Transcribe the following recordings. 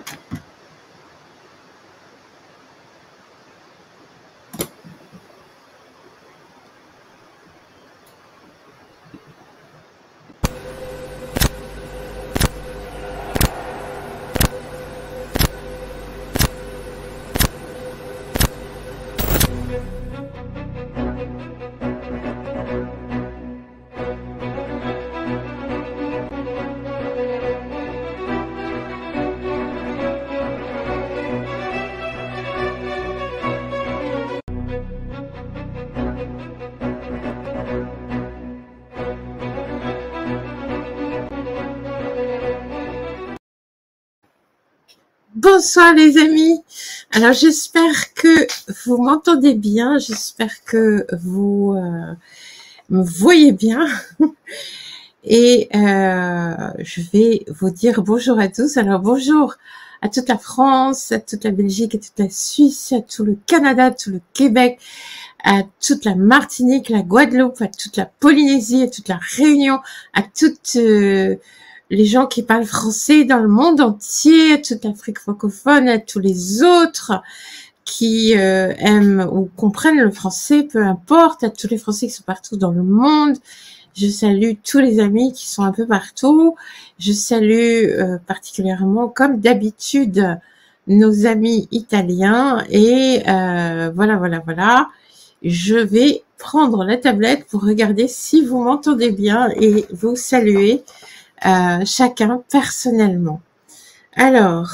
Bonsoir les amis. Alors j'espère que vous m'entendez bien, j'espère que vous me voyez bien. Et je vais vous dire bonjour à tous. Alors bonjour à toute la France, à toute la Belgique, à toute la Suisse, à tout le Canada, à tout le Québec, à toute la Martinique, la Guadeloupe, à toute la Polynésie, à toute la Réunion, à toutes les gens qui parlent français dans le monde entier, à toute l'Afrique francophone, à tous les autres qui aiment ou comprennent le français, peu importe, à tous les Français qui sont partout dans le monde. Je salue tous les amis qui sont un peu partout. Je salue particulièrement, comme d'habitude, nos amis italiens. Et voilà. Je vais prendre la tablette pour regarder si vous m'entendez bien et vous saluer chacun personnellement. Alors,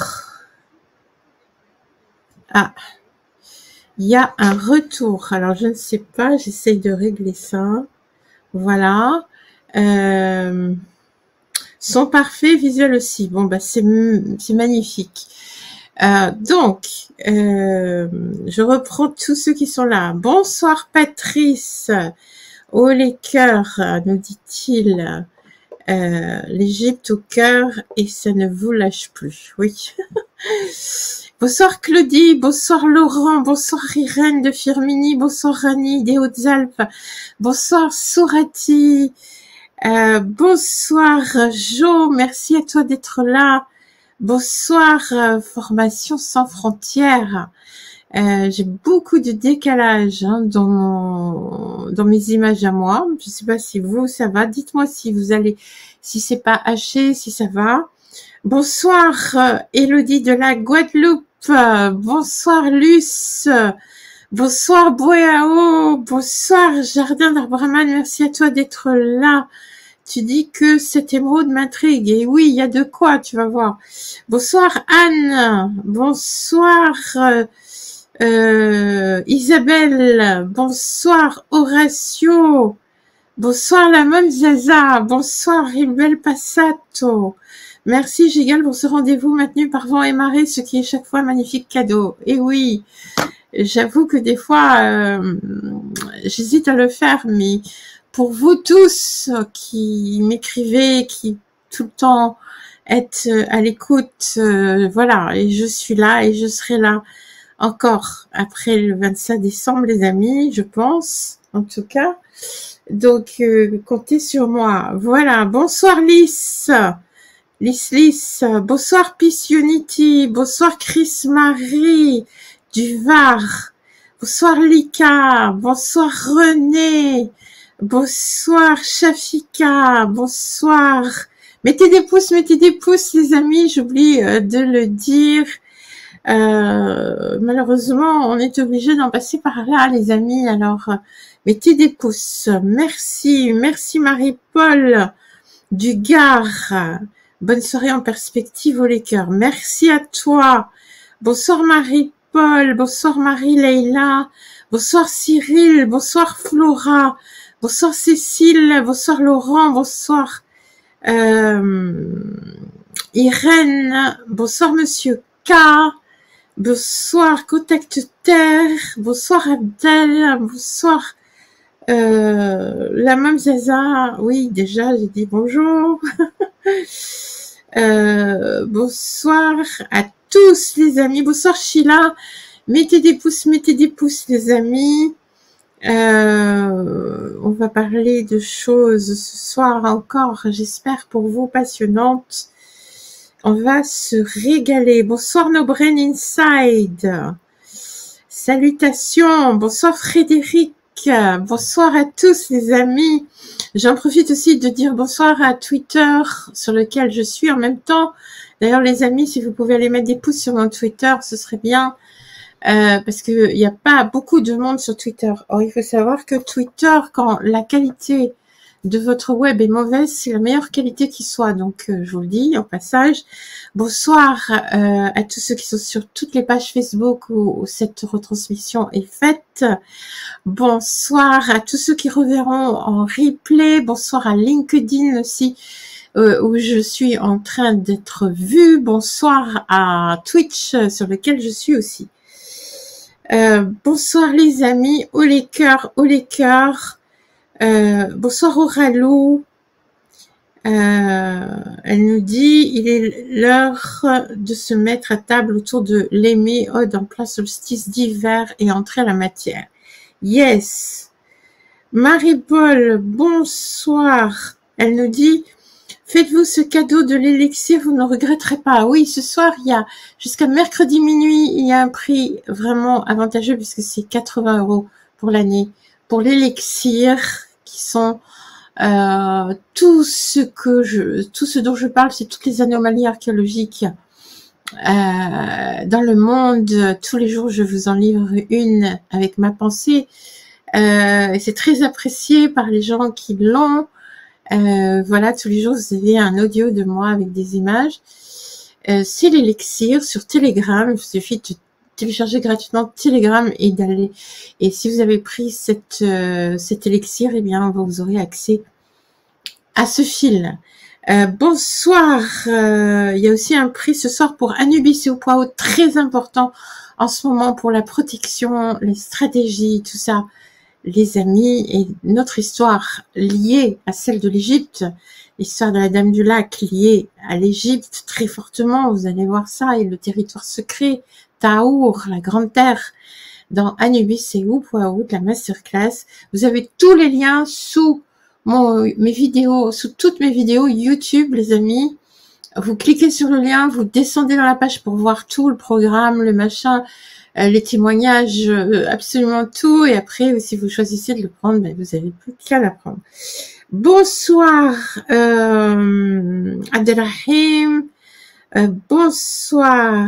il y a un retour. Alors, je ne sais pas, j'essaye de régler ça. Voilà. Son parfait, visuel aussi. Bon, bah c'est magnifique. Donc, je reprends tous ceux qui sont là. Bonsoir Patrice. Oh les cœurs, nous dit-il. L'Égypte au cœur et ça ne vous lâche plus. Oui. Bonsoir Claudie, bonsoir Laurent, bonsoir Irène de Firmini, bonsoir Rani des Hautes-Alpes, bonsoir Sourati, bonsoir Jo, merci à toi d'être là, bonsoir Formation sans frontières. J'ai beaucoup de décalage dans mes images à moi. Je sais pas si vous ça va. Dites-moi si c'est pas haché, si ça va. Bonsoir Élodie de la Guadeloupe. Bonsoir Luce. Bonsoir Boéao. Bonsoir Jardin d'Arbraman. Merci à toi d'être là. Tu dis que cette émeraude m'intrigue. Et oui, il y a de quoi, tu vas voir. Bonsoir Anne. Bonsoir Isabelle. Bonsoir Horatio. Bonsoir la Mom Zaza. Bonsoir Ribel Passato. Merci Gigal pour ce rendez-vous maintenu par vent et marée, ce qui est chaque fois un magnifique cadeau. Et oui, j'avoue que des fois, j'hésite à le faire, mais pour vous tous qui m'écrivez, qui tout le temps êtes à l'écoute, voilà, et je suis là et je serai là encore après le 25 décembre, les amis, je pense, en tout cas. Donc, comptez sur moi. Voilà, bonsoir Lys. Lys, bonsoir Peace Unity, bonsoir Chris Marie du Var, bonsoir Lika, bonsoir René, bonsoir Shafika, bonsoir. Mettez des pouces les amis, j'oublie de le dire. Malheureusement, on est obligé d'en passer par là, les amis, alors mettez des pouces. Merci Marie-Paul du Gard. Bonne soirée en perspective au les cœurs. Merci à toi. Bonsoir Marie-Paul, bonsoir Marie-Leila, bonsoir Cyril, bonsoir Flora, bonsoir Cécile, bonsoir Laurent, bonsoir Irène, bonsoir Monsieur K, bonsoir Contact Terre, bonsoir Abdel, bonsoir la Mame Zaza. Oui, déjà j'ai dit bonjour. Bonsoir à tous les amis, bonsoir Sheila, mettez des pouces les amis. On va parler de choses ce soir encore, j'espère pour vous passionnantes. On va se régaler. Bonsoir nos brain inside. Salutations. Bonsoir Frédéric. Bonsoir à tous les amis. J'en profite aussi de dire bonsoir à Twitter sur lequel je suis en même temps. D'ailleurs les amis, si vous pouvez aller mettre des pouces sur mon Twitter, ce serait bien. Parce que il n'y a pas beaucoup de monde sur Twitter. Or, il faut savoir que Twitter, quand la qualité de votre web est mauvaise, c'est la meilleure qualité qui soit. Donc, je vous le dis en passage. Bonsoir à tous ceux qui sont sur toutes les pages Facebook où cette retransmission est faite. Bonsoir à tous ceux qui reverront en replay. Bonsoir à LinkedIn aussi, où je suis en train d'être vue. Bonsoir à Twitch, sur lequel je suis aussi. Bonsoir les amis, oh les cœurs, oh les cœurs. Bonsoir Auralou. Elle nous dit, il est l'heure de se mettre à table autour de l'aimer, ode en plein solstice d'hiver et entrer à la matière. Yes. Marie-Paul, bonsoir. Elle nous dit, faites-vous ce cadeau de l'élixir, vous ne regretterez pas. Oui, ce soir, il y a jusqu'à mercredi minuit, il y a un prix vraiment avantageux puisque c'est 80 € pour l'année. Pour l'élixir, qui sont tout ce dont je parle, c'est toutes les anomalies archéologiques dans le monde. Tous les jours, je vous en livre une avec ma pensée. C'est très apprécié par les gens qui l'ont. Voilà, tous les jours, vous avez un audio de moi avec des images. C'est l'élixir sur Telegram. Il vous suffit de télécharger gratuitement Telegram et d'aller. Et si vous avez pris cet élixir, eh bien, vous aurez accès à ce fil. Bonsoir. Il y a aussi un prix ce soir pour Anubis et au poids haut, très important en ce moment pour la protection, les stratégies, tout ça. Les amis, et notre histoire liée à celle de l'Égypte, l'histoire de la Dame du Lac liée à l'Égypte très fortement, vous allez voir ça, et le territoire secret, Taour, la Grande Terre, dans Anubis et Upwaout, la masterclass. Vous avez tous les liens sous mes vidéos, sous toutes mes vidéos YouTube, les amis. Vous cliquez sur le lien, vous descendez dans la page pour voir tout le programme, le machin, les témoignages, absolument tout. Et après, si vous choisissez de le prendre, ben, vous n'avez plus qu'à la prendre. Bonsoir, Abdelrahim. Bonsoir.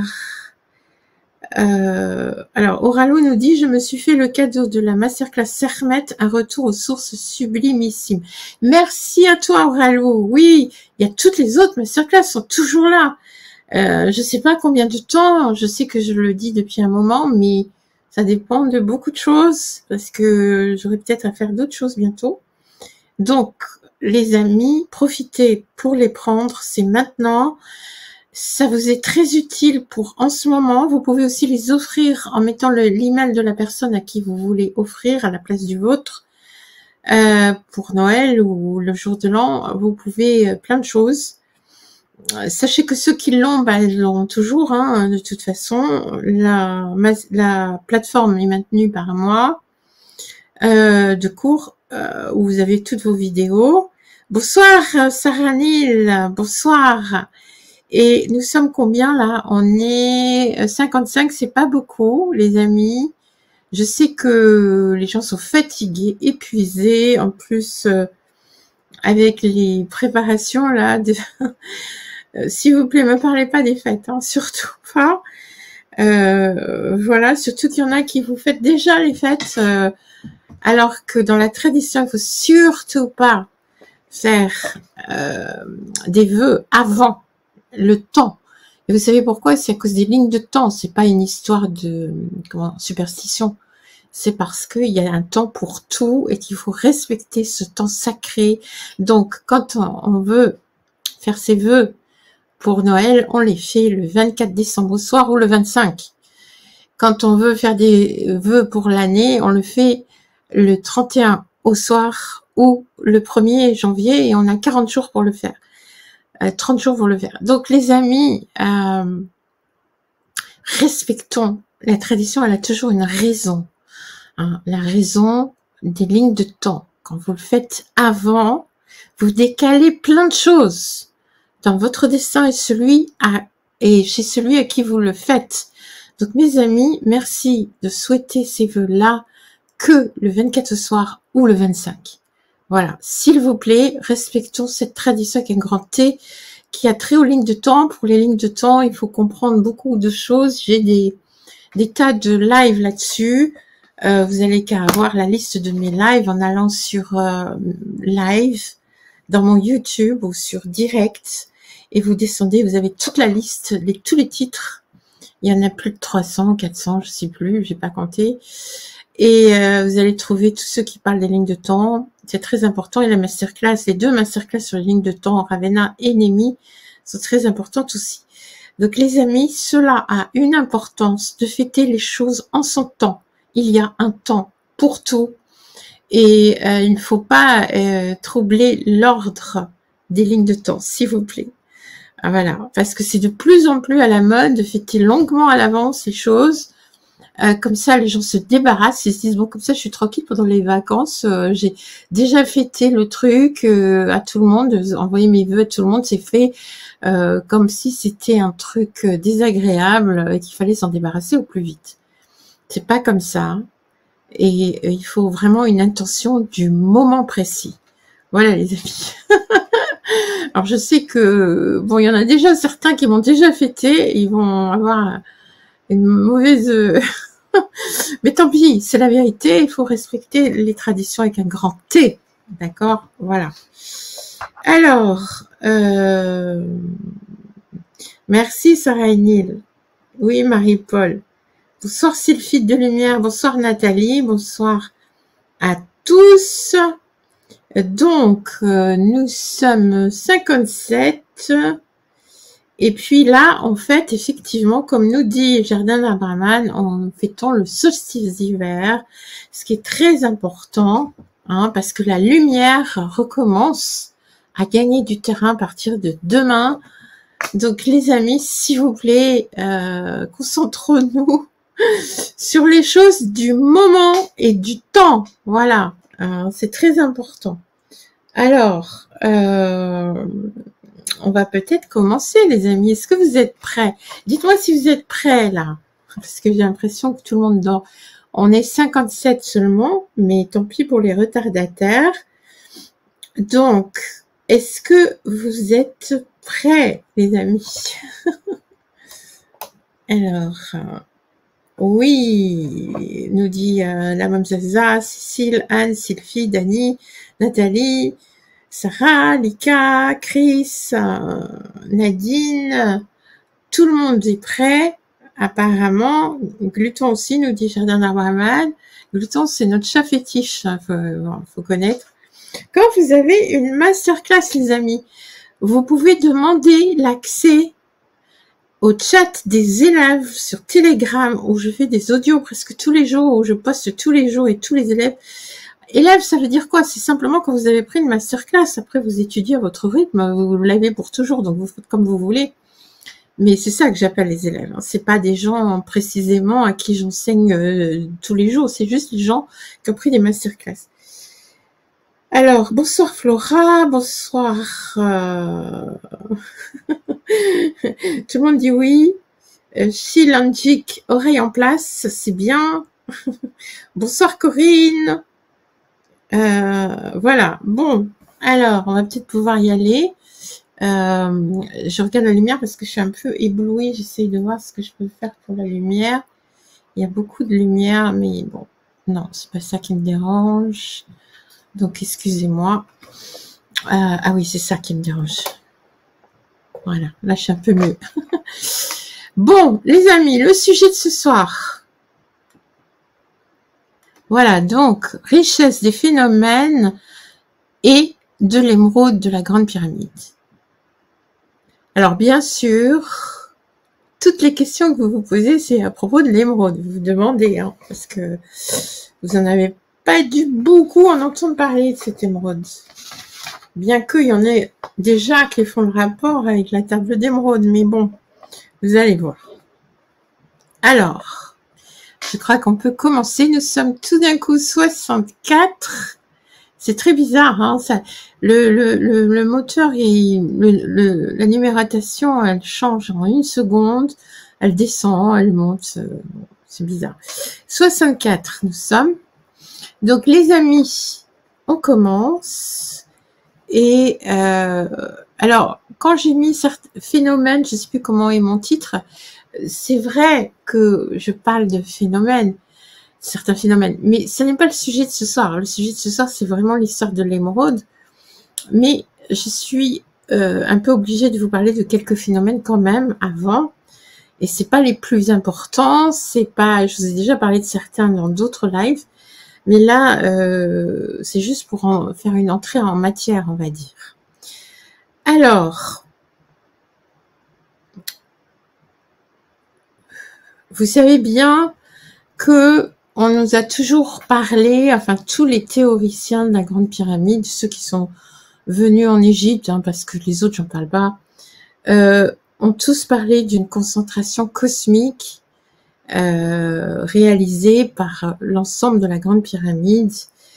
Alors, Auralou nous dit, je me suis fait le cadeau de la masterclass Sermet, un retour aux sources sublimissimes. Merci à toi, Auralou. Oui, il y a toutes les autres masterclass sont toujours là. Je sais pas combien de temps, je sais que je le dis depuis un moment, mais ça dépend de beaucoup de choses, parce que j'aurai peut-être à faire d'autres choses bientôt. Donc, les amis, profitez pour les prendre, c'est maintenant. Ça vous est très utile pour en ce moment. Vous pouvez aussi les offrir en mettant l'email de la personne à qui vous voulez offrir à la place du vôtre. Pour Noël ou le jour de l'an, vous pouvez plein de choses. Sachez que ceux qui l'ont, bah, ils l'ont toujours, hein, de toute façon. La plateforme est maintenue par moi de cours où vous avez toutes vos vidéos. Bonsoir Sarah Nil, bonsoir. Et nous sommes combien là? On est 55, c'est pas beaucoup les amis. Je sais que les gens sont fatigués, épuisés, en plus avec les préparations là. S'il vous plaît, me parlez pas des fêtes, hein, surtout pas. Voilà, surtout qu'il y en a qui vous faites déjà les fêtes, alors que dans la tradition, il faut surtout pas faire des vœux avant le temps. Et vous savez pourquoi? C'est à cause des lignes de temps. C'est pas une histoire de superstition. C'est parce qu'il y a un temps pour tout et qu'il faut respecter ce temps sacré. Donc, quand on veut faire ses vœux pour Noël, on les fait le 24 décembre au soir ou le 25. Quand on veut faire des vœux pour l'année, on le fait le 31 au soir ou le 1er janvier et on a 40 jours pour le faire. 30 jours pour le faire. Donc les amis, respectons la tradition, elle a toujours une raison. Hein, la raison des lignes de temps. Quand vous le faites avant, vous décalez plein de choses dans votre destin et chez celui à qui vous le faites. Donc mes amis, merci de souhaiter ces vœux-là que le 24 au soir ou le 25. Voilà, s'il vous plaît, respectons cette tradition avec un grand T qui a trait aux lignes de temps. Pour les lignes de temps, il faut comprendre beaucoup de choses. J'ai des tas de lives là-dessus. Vous allez qu'à avoir la liste de mes lives en allant sur live dans mon YouTube ou sur direct et vous descendez, vous avez toute la liste, tous les titres. Il y en a plus de 300, 400, je sais plus, j'ai pas compté. Et vous allez trouver tous ceux qui parlent des lignes de temps. C'est très important. Et la masterclass, les 2 masterclass sur les lignes de temps, Ravena et Nemi, sont très importantes aussi. Donc les amis, cela a une importance de fêter les choses en son temps. Il y a un temps pour tout. Et il ne faut pas troubler l'ordre des lignes de temps, s'il vous plaît. Ah, voilà, parce que c'est de plus en plus à la mode de fêter longuement à l'avance les choses. Comme ça, les gens se débarrassent, ils se disent, bon, comme ça, je suis tranquille pendant les vacances, j'ai déjà fêté le truc à tout le monde, envoyer mes vœux à tout le monde, c'est fait comme si c'était un truc désagréable et qu'il fallait s'en débarrasser au plus vite. C'est pas comme ça, hein. Et il faut vraiment une intention du moment précis. Voilà les amis. Alors je sais que, bon, il y en a déjà certains qui m'ont déjà fêté, ils vont avoir une mauvaise... Mais tant pis, c'est la vérité, il faut respecter les traditions avec un grand T. D'accord? Voilà. Alors, merci Sarah et Neil. Oui, Marie-Paul. Bonsoir Sylphie de Lumière, bonsoir Nathalie, bonsoir à tous. Donc, nous sommes 57. Et puis là, en fait, effectivement, comme nous dit Jardin d'Abraman, en fêtant le solstice d'hiver, ce qui est très important, hein, parce que la lumière recommence à gagner du terrain à partir de demain. Donc les amis, s'il vous plaît, concentrons-nous sur les choses du moment et du temps. Voilà, c'est très important. Alors, on va peut-être commencer, les amis. Est-ce que vous êtes prêts? Dites-moi si vous êtes prêts, là. Parce que j'ai l'impression que tout le monde dort. On est 57 seulement, mais tant pis pour les retardataires. Donc, est-ce que vous êtes prêts, les amis? Alors, oui, nous dit la Mamzaza, Cécile, Anne, Sylvie, Dani, Nathalie, Sarah, Lika, Chris, Nadine, tout le monde est prêt, apparemment. Gluton aussi, nous dit Jardin d'Abraman. Gluton, c'est notre chat fétiche, faut connaître. Quand vous avez une masterclass, les amis, vous pouvez demander l'accès au chat des élèves sur Telegram, où je fais des audios presque tous les jours, où je poste tous les jours et tous les élèves. Élève, ça veut dire quoi? C'est simplement quand vous avez pris une masterclass, après vous étudiez à votre rythme, vous l'avez pour toujours, donc vous faites comme vous voulez. Mais c'est ça que j'appelle les élèves. Hein. C'est pas des gens précisément à qui j'enseigne tous les jours, c'est juste les gens qui ont pris des masterclass. Alors, bonsoir Flora, bonsoir. Tout le monde dit oui. Shilanjik, oreille en place, c'est bien. Bonsoir Corinne. Voilà, bon, alors, on va peut-être pouvoir y aller. Je regarde la lumière parce que je suis un peu éblouie. J'essaye de voir ce que je peux faire pour la lumière. Il y a beaucoup de lumière, mais bon, non, c'est pas ça qui me dérange. Donc, excusez-moi. Ah oui, c'est ça qui me dérange. Voilà, là, je suis un peu mieux. Bon, les amis, le sujet de ce soir. Voilà, donc, richesse des phénomènes et de l'émeraude de la Grande Pyramide. Alors, bien sûr, toutes les questions que vous vous posez, c'est à propos de l'émeraude. Vous vous demandez, hein, parce que vous en avez pas dû beaucoup en entendre parler de cette émeraude. Bien qu'il y en ait déjà qui font le rapport avec la table d'émeraude, mais bon, vous allez voir. Alors, je crois qu'on peut commencer. Nous sommes tout d'un coup 64. C'est très bizarre, hein, ça, le moteur, la numérotation, elle change en une seconde, elle descend, elle monte, c'est bizarre. 64, nous sommes. Donc, les amis, on commence. Et alors, quand j'ai mis certains phénomènes, je ne sais plus comment est mon titre, c'est vrai que je parle de phénomènes, certains phénomènes, mais ce n'est pas le sujet de ce soir. Le sujet de ce soir, c'est vraiment l'histoire de l'émeraude. Mais je suis un peu obligée de vous parler de quelques phénomènes quand même avant. Et c'est pas les plus importants, c'est pas, je vous ai déjà parlé de certains dans d'autres lives, mais là, c'est juste pour faire une entrée en matière, on va dire. Alors, vous savez bien que on nous a toujours parlé, enfin tous les théoriciens de la Grande Pyramide, ceux qui sont venus en Égypte, hein, parce que les autres, j'en parle pas, ont tous parlé d'une concentration cosmique réalisée par l'ensemble de la Grande Pyramide,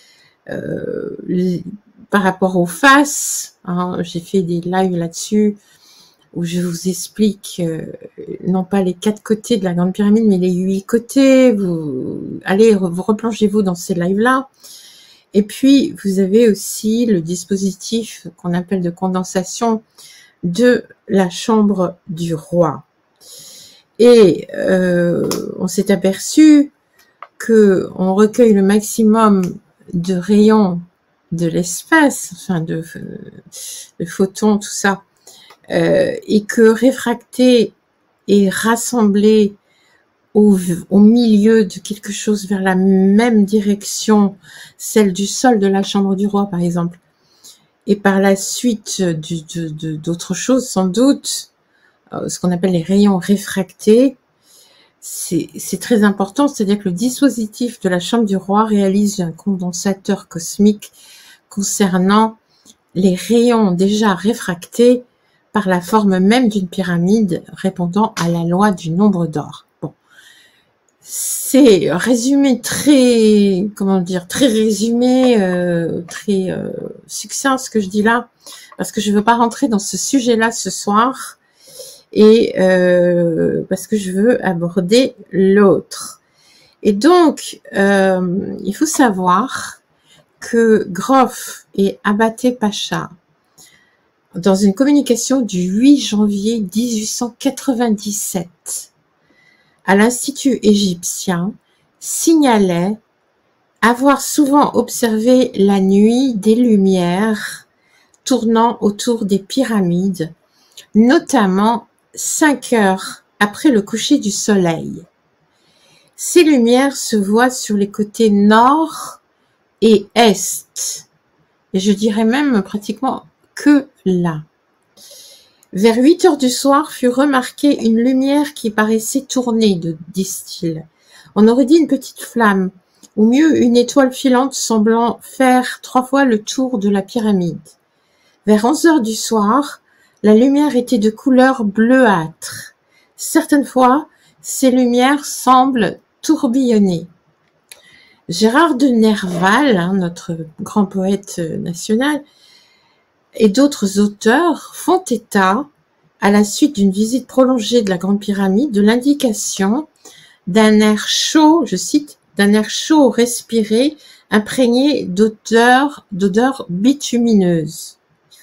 par rapport aux faces. Hein, j'ai fait des lives là-dessus où je vous explique non pas les 4 côtés de la Grande Pyramide, mais les 8 côtés. Allez, vous replongez-vous dans ces lives-là. Et puis, vous avez aussi le dispositif qu'on appelle de condensation de la chambre du roi. Et on s'est aperçu que on recueille le maximum de rayons de l'espace, enfin de photons, tout ça, et que réfracté et rassemblé au milieu de quelque chose vers la même direction, celle du sol de la chambre du roi par exemple, et par la suite d'autres choses sans doute, ce qu'on appelle les rayons réfractés, c'est très important, c'est-à-dire que le dispositif de la chambre du roi réalise un condensateur cosmique concernant les rayons déjà réfractés par la forme même d'une pyramide répondant à la loi du nombre d'or. Bon, c'est résumé très, comment dire, très résumé, très succinct ce que je dis là, parce que je ne veux pas rentrer dans ce sujet-là ce soir, et parce que je veux aborder l'autre. Et donc, il faut savoir que Grof et Abaté Pacha, dans une communication du 8 janvier 1897 à l'Institut égyptien, signalaient avoir souvent observé la nuit des lumières tournant autour des pyramides, notamment 5 heures après le coucher du soleil. Ces lumières se voient sur les côtés nord et est, et je dirais même pratiquement que là. Vers 8 heures du soir fut remarquée une lumière qui paraissait tourner, disent-ils. On aurait dit une petite flamme, ou mieux une étoile filante semblant faire 3 fois le tour de la pyramide. Vers 11 heures du soir, la lumière était de couleur bleuâtre. Certaines fois, ces lumières semblent tourbillonner. Gérard de Nerval, hein, notre grand poète national, et d'autres auteurs font état, à la suite d'une visite prolongée de la Grande Pyramide, de l'indication d'un air chaud, je cite, d'un air chaud respiré, imprégné d'odeurs bitumineuses.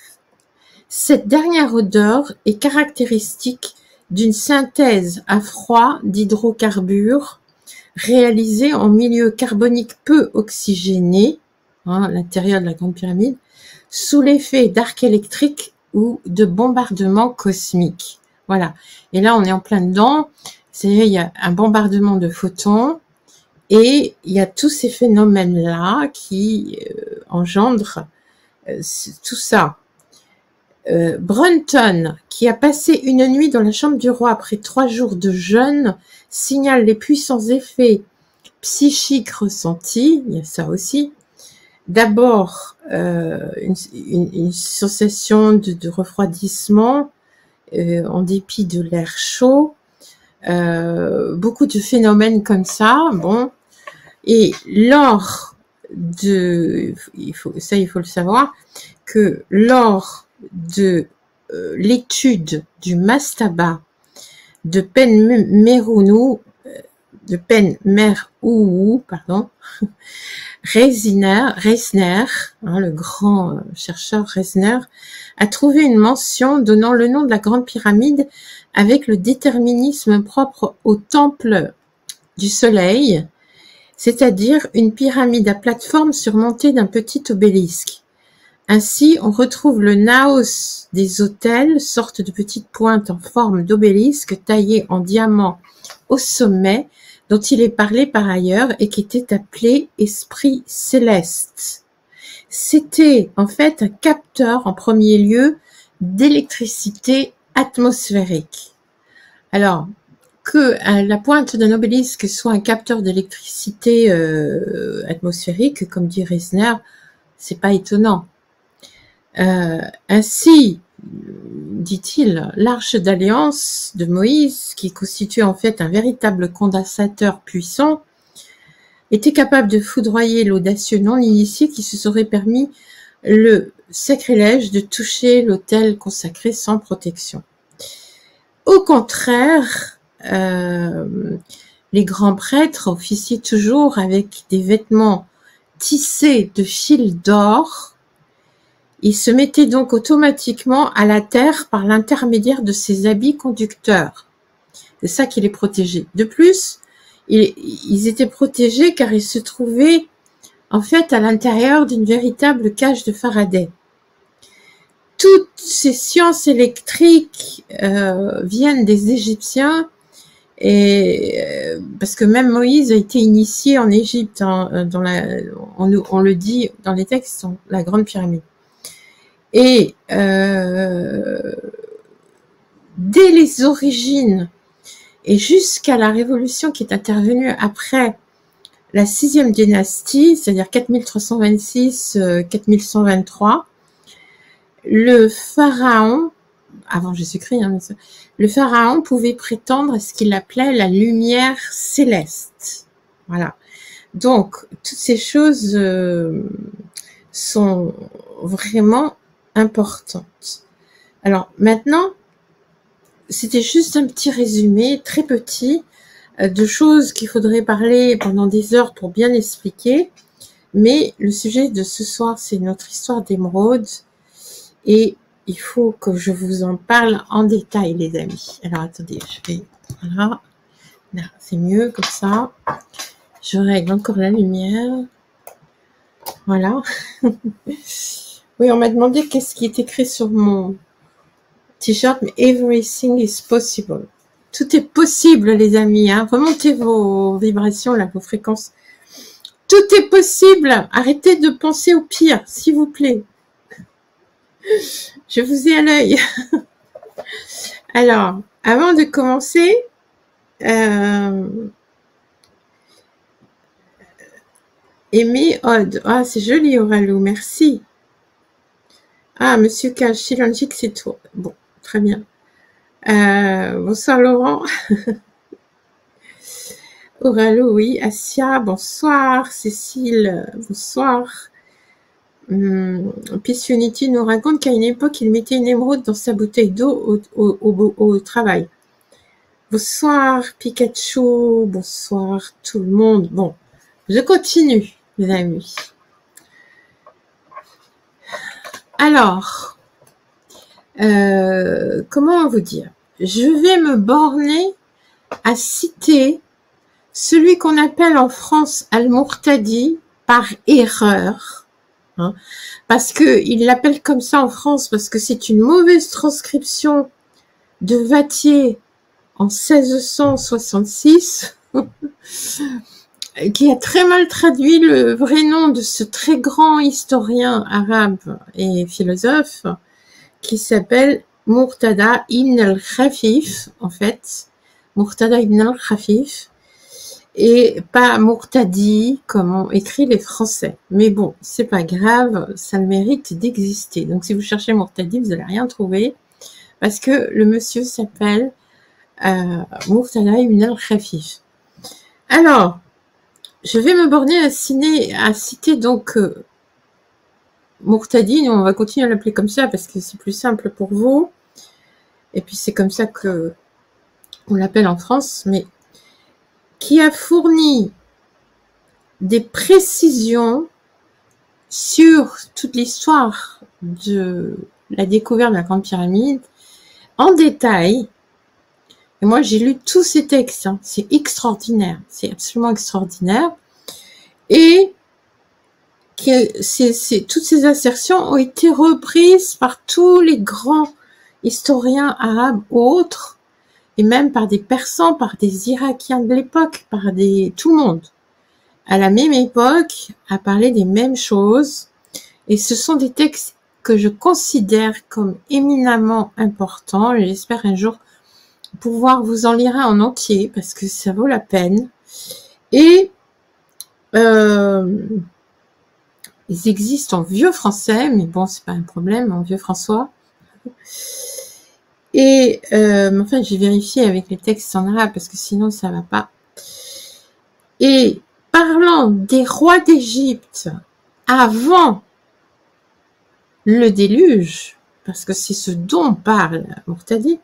Cette dernière odeur est caractéristique d'une synthèse à froid d'hydrocarbures réalisée en milieu carbonique peu oxygéné, hein, l'intérieur de la Grande Pyramide, sous l'effet d'arcs électriques ou de bombardements cosmiques. Voilà. Et là, on est en plein dedans. C'est-à-dire, il y a un bombardement de photons et il y a tous ces phénomènes-là qui engendrent tout ça. Brunton, qui a passé une nuit dans la chambre du roi après 3 jours de jeûne, signale les puissants effets psychiques ressentis. Il y a ça aussi. D'abord, une sensation de refroidissement en dépit de l'air chaud. Beaucoup de phénomènes comme ça. Bon, et lors il faut le savoir, que lors de l'étude du mastaba de Penmerounu, pardon, Reisner, le grand chercheur Reisner, a trouvé une mention donnant le nom de la Grande Pyramide avec le déterminisme propre au temple du Soleil, c'est-à-dire une pyramide à plateforme surmontée d'un petit obélisque. Ainsi, on retrouve le naos des autels, sorte de petite pointe en forme d'obélisque taillée en diamant au sommet, dont il est parlé par ailleurs et qui était appelé esprit céleste. C'était en fait un capteur en premier lieu d'électricité atmosphérique. Alors, que la pointe d'un obélisque soit un capteur d'électricité atmosphérique, comme dit Reisner, c'est pas étonnant. Ainsi, dit-il, l'arche d'alliance de Moïse, qui constitue en fait un véritable condensateur puissant, était capable de foudroyer l'audacieux non-initié qui se serait permis le sacrilège de toucher l'autel consacré sans protection. Au contraire, les grands prêtres officiaient toujours avec des vêtements tissés de fils d'or. Ils se mettaient donc automatiquement à la terre par l'intermédiaire de ces habits conducteurs. C'est ça qui les protégeait. De plus, ils étaient protégés car ils se trouvaient en fait à l'intérieur d'une véritable cage de Faraday. Toutes ces sciences électriques viennent des Égyptiens, et parce que même Moïse a été initié en Égypte, hein, on le dit dans les textes, dans la Grande Pyramide. Et dès les origines et jusqu'à la révolution qui est intervenue après la 6e dynastie, c'est-à-dire 4326-4123, le pharaon, avant Jésus-Christ, hein, le pharaon pouvait prétendre à ce qu'il appelait la lumière céleste. Voilà. Donc, toutes ces choses sont vraiment importantes. Alors, maintenant, c'était juste un petit résumé, très petit, de choses qu'il faudrait parler pendant des heures pour bien expliquer. Mais le sujet de ce soir, c'est notre histoire d'émeraude. Et il faut que je vous en parle en détail, les amis. Alors, attendez, je vais... Voilà. Là, c'est mieux, comme ça. Je règle encore la lumière. Voilà. Oui, on m'a demandé qu'est-ce qui est écrit sur mon t-shirt, mais everything is possible. Tout est possible, les amis. Hein. Remontez vos vibrations, là, vos fréquences. Tout est possible. Arrêtez de penser au pire, s'il vous plaît. Je vous ai à l'œil. Alors, avant de commencer, Aimé Odd. Ah, c'est joli, Oralo, merci. Ah, Monsieur K, Chilongique, c'est toi. Bon, très bien. Bonsoir, Laurent. Oralo, oui. Asia, bonsoir. Cécile, bonsoir. Peace Unity nous raconte qu'à une époque, il mettait une émeraude dans sa bouteille d'eau au travail. Bonsoir, Pikachu. Bonsoir, tout le monde. Bon, je continue, les amis. Alors, comment vous dire? Je vais me borner à citer celui qu'on appelle en France Al-Mourtadi par erreur, hein, parce que il l'appelle comme ça en France parce que c'est une mauvaise transcription de Vattier en 1666 qui a très mal traduit le vrai nom de ce très grand historien arabe et philosophe qui s'appelle Murtada ibn al-Khafif, en fait, Murtada ibn al-Khafif, et pas Murtadi, comme ont écrit les Français. Mais bon, c'est pas grave, ça le mérite d'exister. Donc si vous cherchez Murtadi, vous n'allez rien trouver, parce que le monsieur s'appelle Murtada ibn al-Khafif. Alors, Je vais me borner à citer donc Murtadi, on va continuer à l'appeler comme ça parce que c'est plus simple pour vous. Et puis c'est comme ça que on l'appelle en France, mais qui a fourni des précisions sur toute l'histoire de la découverte de la Grande Pyramide en détail. Et moi, j'ai lu tous ces textes. Hein. C'est extraordinaire. C'est absolument extraordinaire. Et toutes ces assertions ont été reprises par tous les grands historiens arabes ou autres, et même par des Persans, par des Irakiens de l'époque, par tout le monde, à la même époque, a parlé des mêmes choses. Et ce sont des textes que je considère comme éminemment importants. J'espère un jour pouvoir vous en lire un en entier, parce que ça vaut la peine. Et ils existent en vieux français, mais bon, c'est pas un problème, en vieux François. Et enfin, j'ai vérifié avec les textes en arabe, parce que sinon, ça va pas. Et parlant des rois d'Égypte avant le déluge, parce que c'est ce dont parle Murtadi,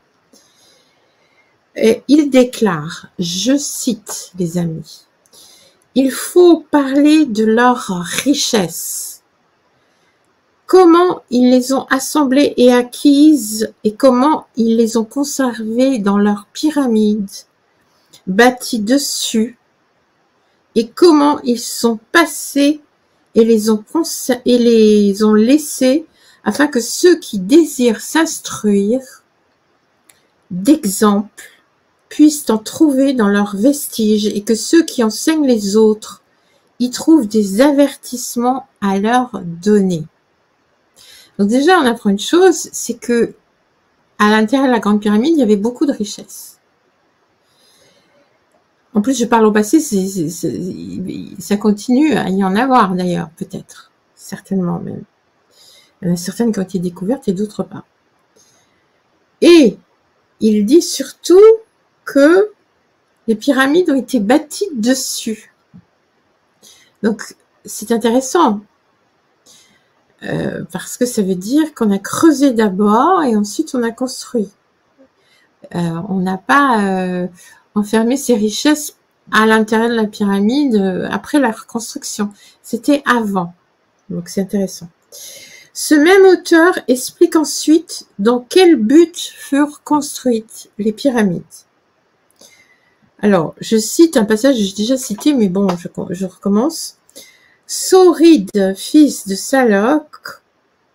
et il déclare, je cite les amis, il faut parler de leur richesse, comment ils les ont assemblées et acquises et comment ils les ont conservées dans leurs pyramides, bâties dessus, et comment ils sont passés et les ont laissés afin que ceux qui désirent s'instruire d'exemples puissent en trouver dans leurs vestiges et que ceux qui enseignent les autres y trouvent des avertissements à leur donner. Donc déjà, on apprend une chose, c'est que à l'intérieur de la Grande Pyramide, il y avait beaucoup de richesses. En plus, je parle au passé, ça continue à y en avoir d'ailleurs, peut-être, certainement même. Il y en a certaines qui ont été découvertes et d'autres pas. Et il dit surtout que les pyramides ont été bâties dessus. Donc, c'est intéressant. Parce que ça veut dire qu'on a creusé d'abord et ensuite on a construit. On n'a pas enfermé ces richesses à l'intérieur de la pyramide après la reconstruction. C'était avant. Donc, c'est intéressant. Ce même auteur explique ensuite dans quel but furent construites les pyramides. Alors, je cite un passage que j'ai déjà cité, mais bon, je recommence. Sauride, fils de Salhoc,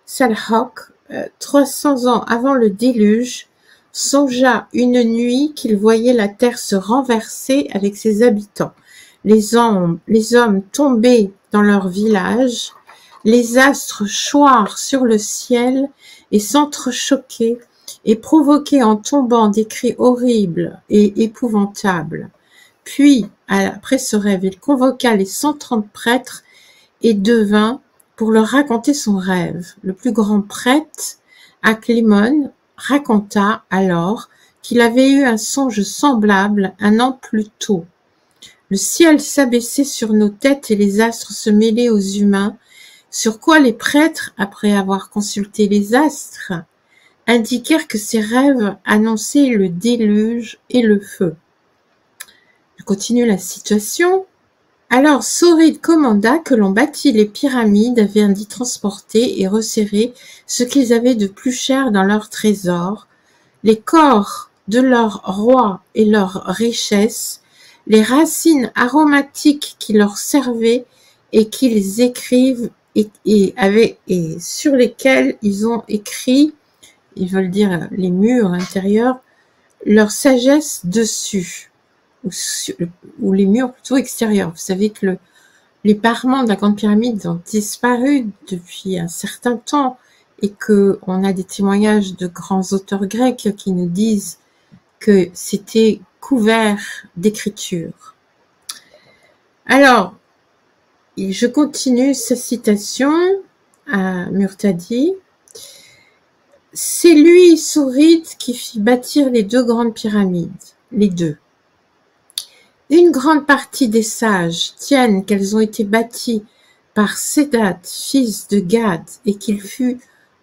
300 ans avant le déluge, songea une nuit qu'il voyait la terre se renverser avec ses habitants, les hommes tombés dans leur village, les astres choir sur le ciel et s'entrechoquer et provoquer en tombant des cris horribles et épouvantables. Puis, après ce rêve, il convoqua les 130 prêtres et devint pour leur raconter son rêve. Le plus grand prêtre, Aklimon, raconta alors qu'il avait eu un songe semblable un an plus tôt. Le ciel s'abaissait sur nos têtes et les astres se mêlaient aux humains, sur quoi les prêtres, après avoir consulté les astres, indiquèrent que ces rêves annonçaient le déluge et le feu. Je continue la citation. Alors Sauride commanda que l'on bâtît les pyramides afin d'y transporter et resserrer ce qu'ils avaient de plus cher dans leurs trésors, les corps de leurs rois et leurs richesses, les racines aromatiques qui leur servaient et qu'ils écrivent et sur lesquels ils ont écrit, ils veulent dire les murs intérieurs, leur sagesse dessus. Ou les murs plutôt extérieurs. Vous savez que les parements de la Grande Pyramide ont disparu depuis un certain temps et que on a des témoignages de grands auteurs grecs qui nous disent que c'était couvert d'écriture. Alors, je continue sa citation à Murtadi. C'est lui, Sauride, qui fit bâtir les deux grandes pyramides, les deux. Une grande partie des sages tiennent qu'elles ont été bâties par Sédat, fils de Gad, et qu'il fut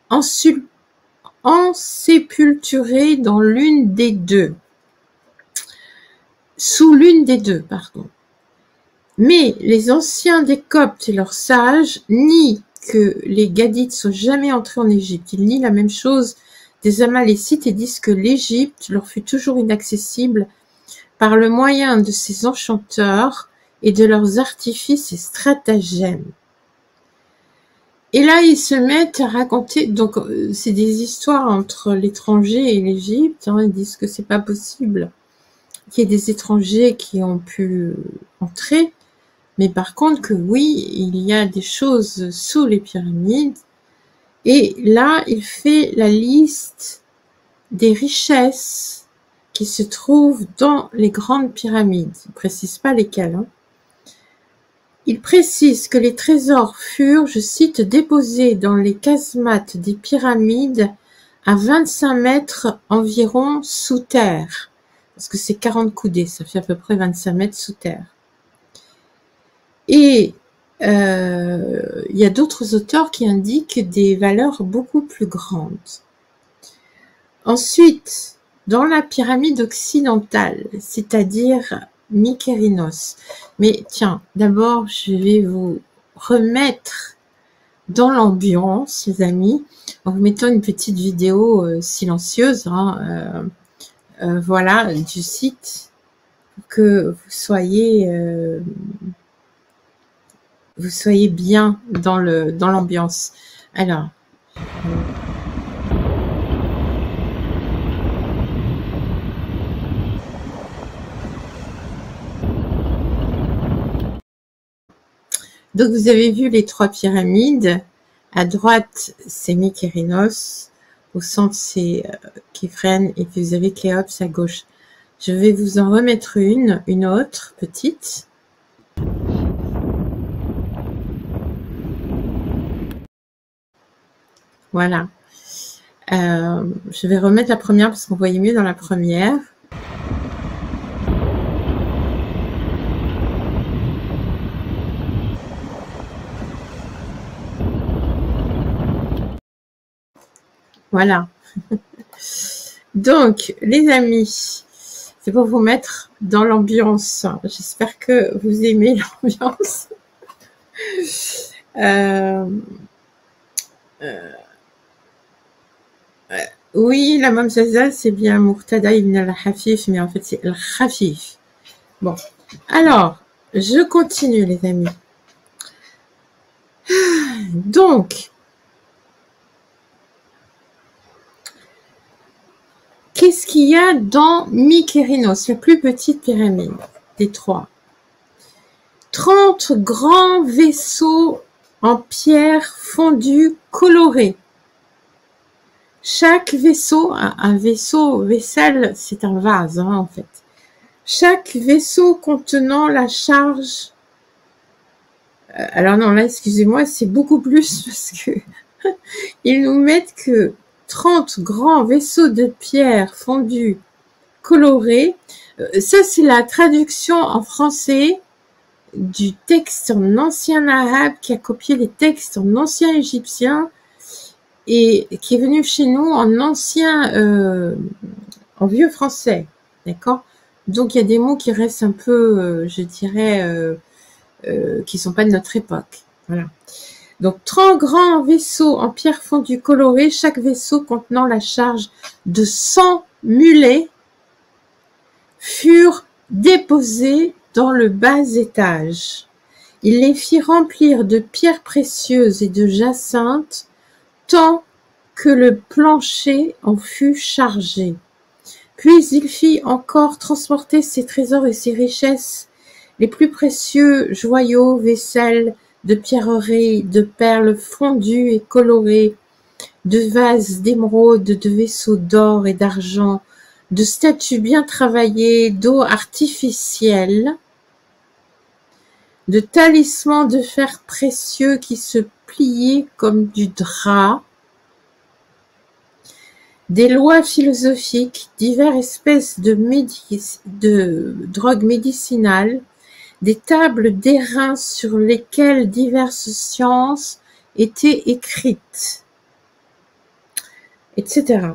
ensépulturé dans l'une des deux, sous l'une des deux, pardon. Mais les anciens des Coptes et leurs sages nient que les Gadites soient jamais entrés en Égypte. Ils nient la même chose des Amalécites et disent que l'Égypte leur fut toujours inaccessible par le moyen de ces enchanteurs et de leurs artifices et stratagèmes. Et là, ils se mettent à raconter, donc c'est des histoires entre l'étranger et l'Égypte, hein, ils disent que c'est pas possible qu'il y ait des étrangers qui ont pu entrer, mais par contre que oui, il y a des choses sous les pyramides, et là, il fait la liste des richesses qui se trouvent dans les grandes pyramides. Il ne précise pas lesquelles. Hein. Il précise que les trésors furent, je cite, déposés dans les casemates des pyramides à 25 mètres environ sous terre. Parce que c'est 40 coudées, ça fait à peu près 25 mètres sous terre. Et il y a d'autres auteurs qui indiquent des valeurs beaucoup plus grandes. Ensuite, dans la pyramide occidentale, c'est-à-dire Mykérinos. Mais tiens, d'abord, je vais vous remettre dans l'ambiance, les amis, en vous mettant une petite vidéo silencieuse, hein, voilà, du site, pour que vous soyez bien dans l'ambiance. Alors, donc vous avez vu les trois pyramides. À droite, c'est Mykérinos. Au centre, c'est Képhren. Et puis vous avez Khéops à gauche. Je vais vous en remettre une autre petite. Voilà. Je vais remettre la première parce qu'on voyait mieux dans la première. Voilà. Donc, les amis, c'est pour vous mettre dans l'ambiance. J'espère que vous aimez l'ambiance. Oui, la Mamzazal, c'est bien Murtada ibn al-Hafif, mais en fait, c'est al-Khafif. Bon, alors, je continue, les amis. Donc, qu'est-ce qu'il y a dans Mykérinos, la plus petite pyramide des trois? 30 grands vaisseaux en pierre fondue colorée. Chaque vaisseau, un vaisseau, vaisselle, c'est un vase, hein, en fait. Chaque vaisseau contenant la charge... alors non, là, excusez-moi, c'est beaucoup plus parce que ils nous mettent que 30 grands vaisseaux de pierre fondue colorés. Ça, c'est la traduction en français du texte en ancien arabe qui a copié les textes en ancien égyptien et qui est venu chez nous en ancien, en vieux français, d'accord? Donc il y a des mots qui restent un peu, je dirais, qui sont pas de notre époque, voilà. Donc 30 grands vaisseaux en pierre fondue colorée, chaque vaisseau contenant la charge de 100 mulets furent déposés dans le bas étage. Il les fit remplir de pierres précieuses et de jacinthes, tant que le plancher en fut chargé. Puis il fit encore transporter ses trésors et ses richesses, les plus précieux joyaux, vaisselles, de pierreries, de perles fondues et colorées, de vases d'émeraude, de vaisseaux d'or et d'argent, de statues bien travaillées, d'eau artificielle, de talismans de fer précieux qui se pliaient comme du drap, des lois philosophiques, diverses espèces de drogues médicinales, des tables d'airain sur lesquelles diverses sciences étaient écrites, etc.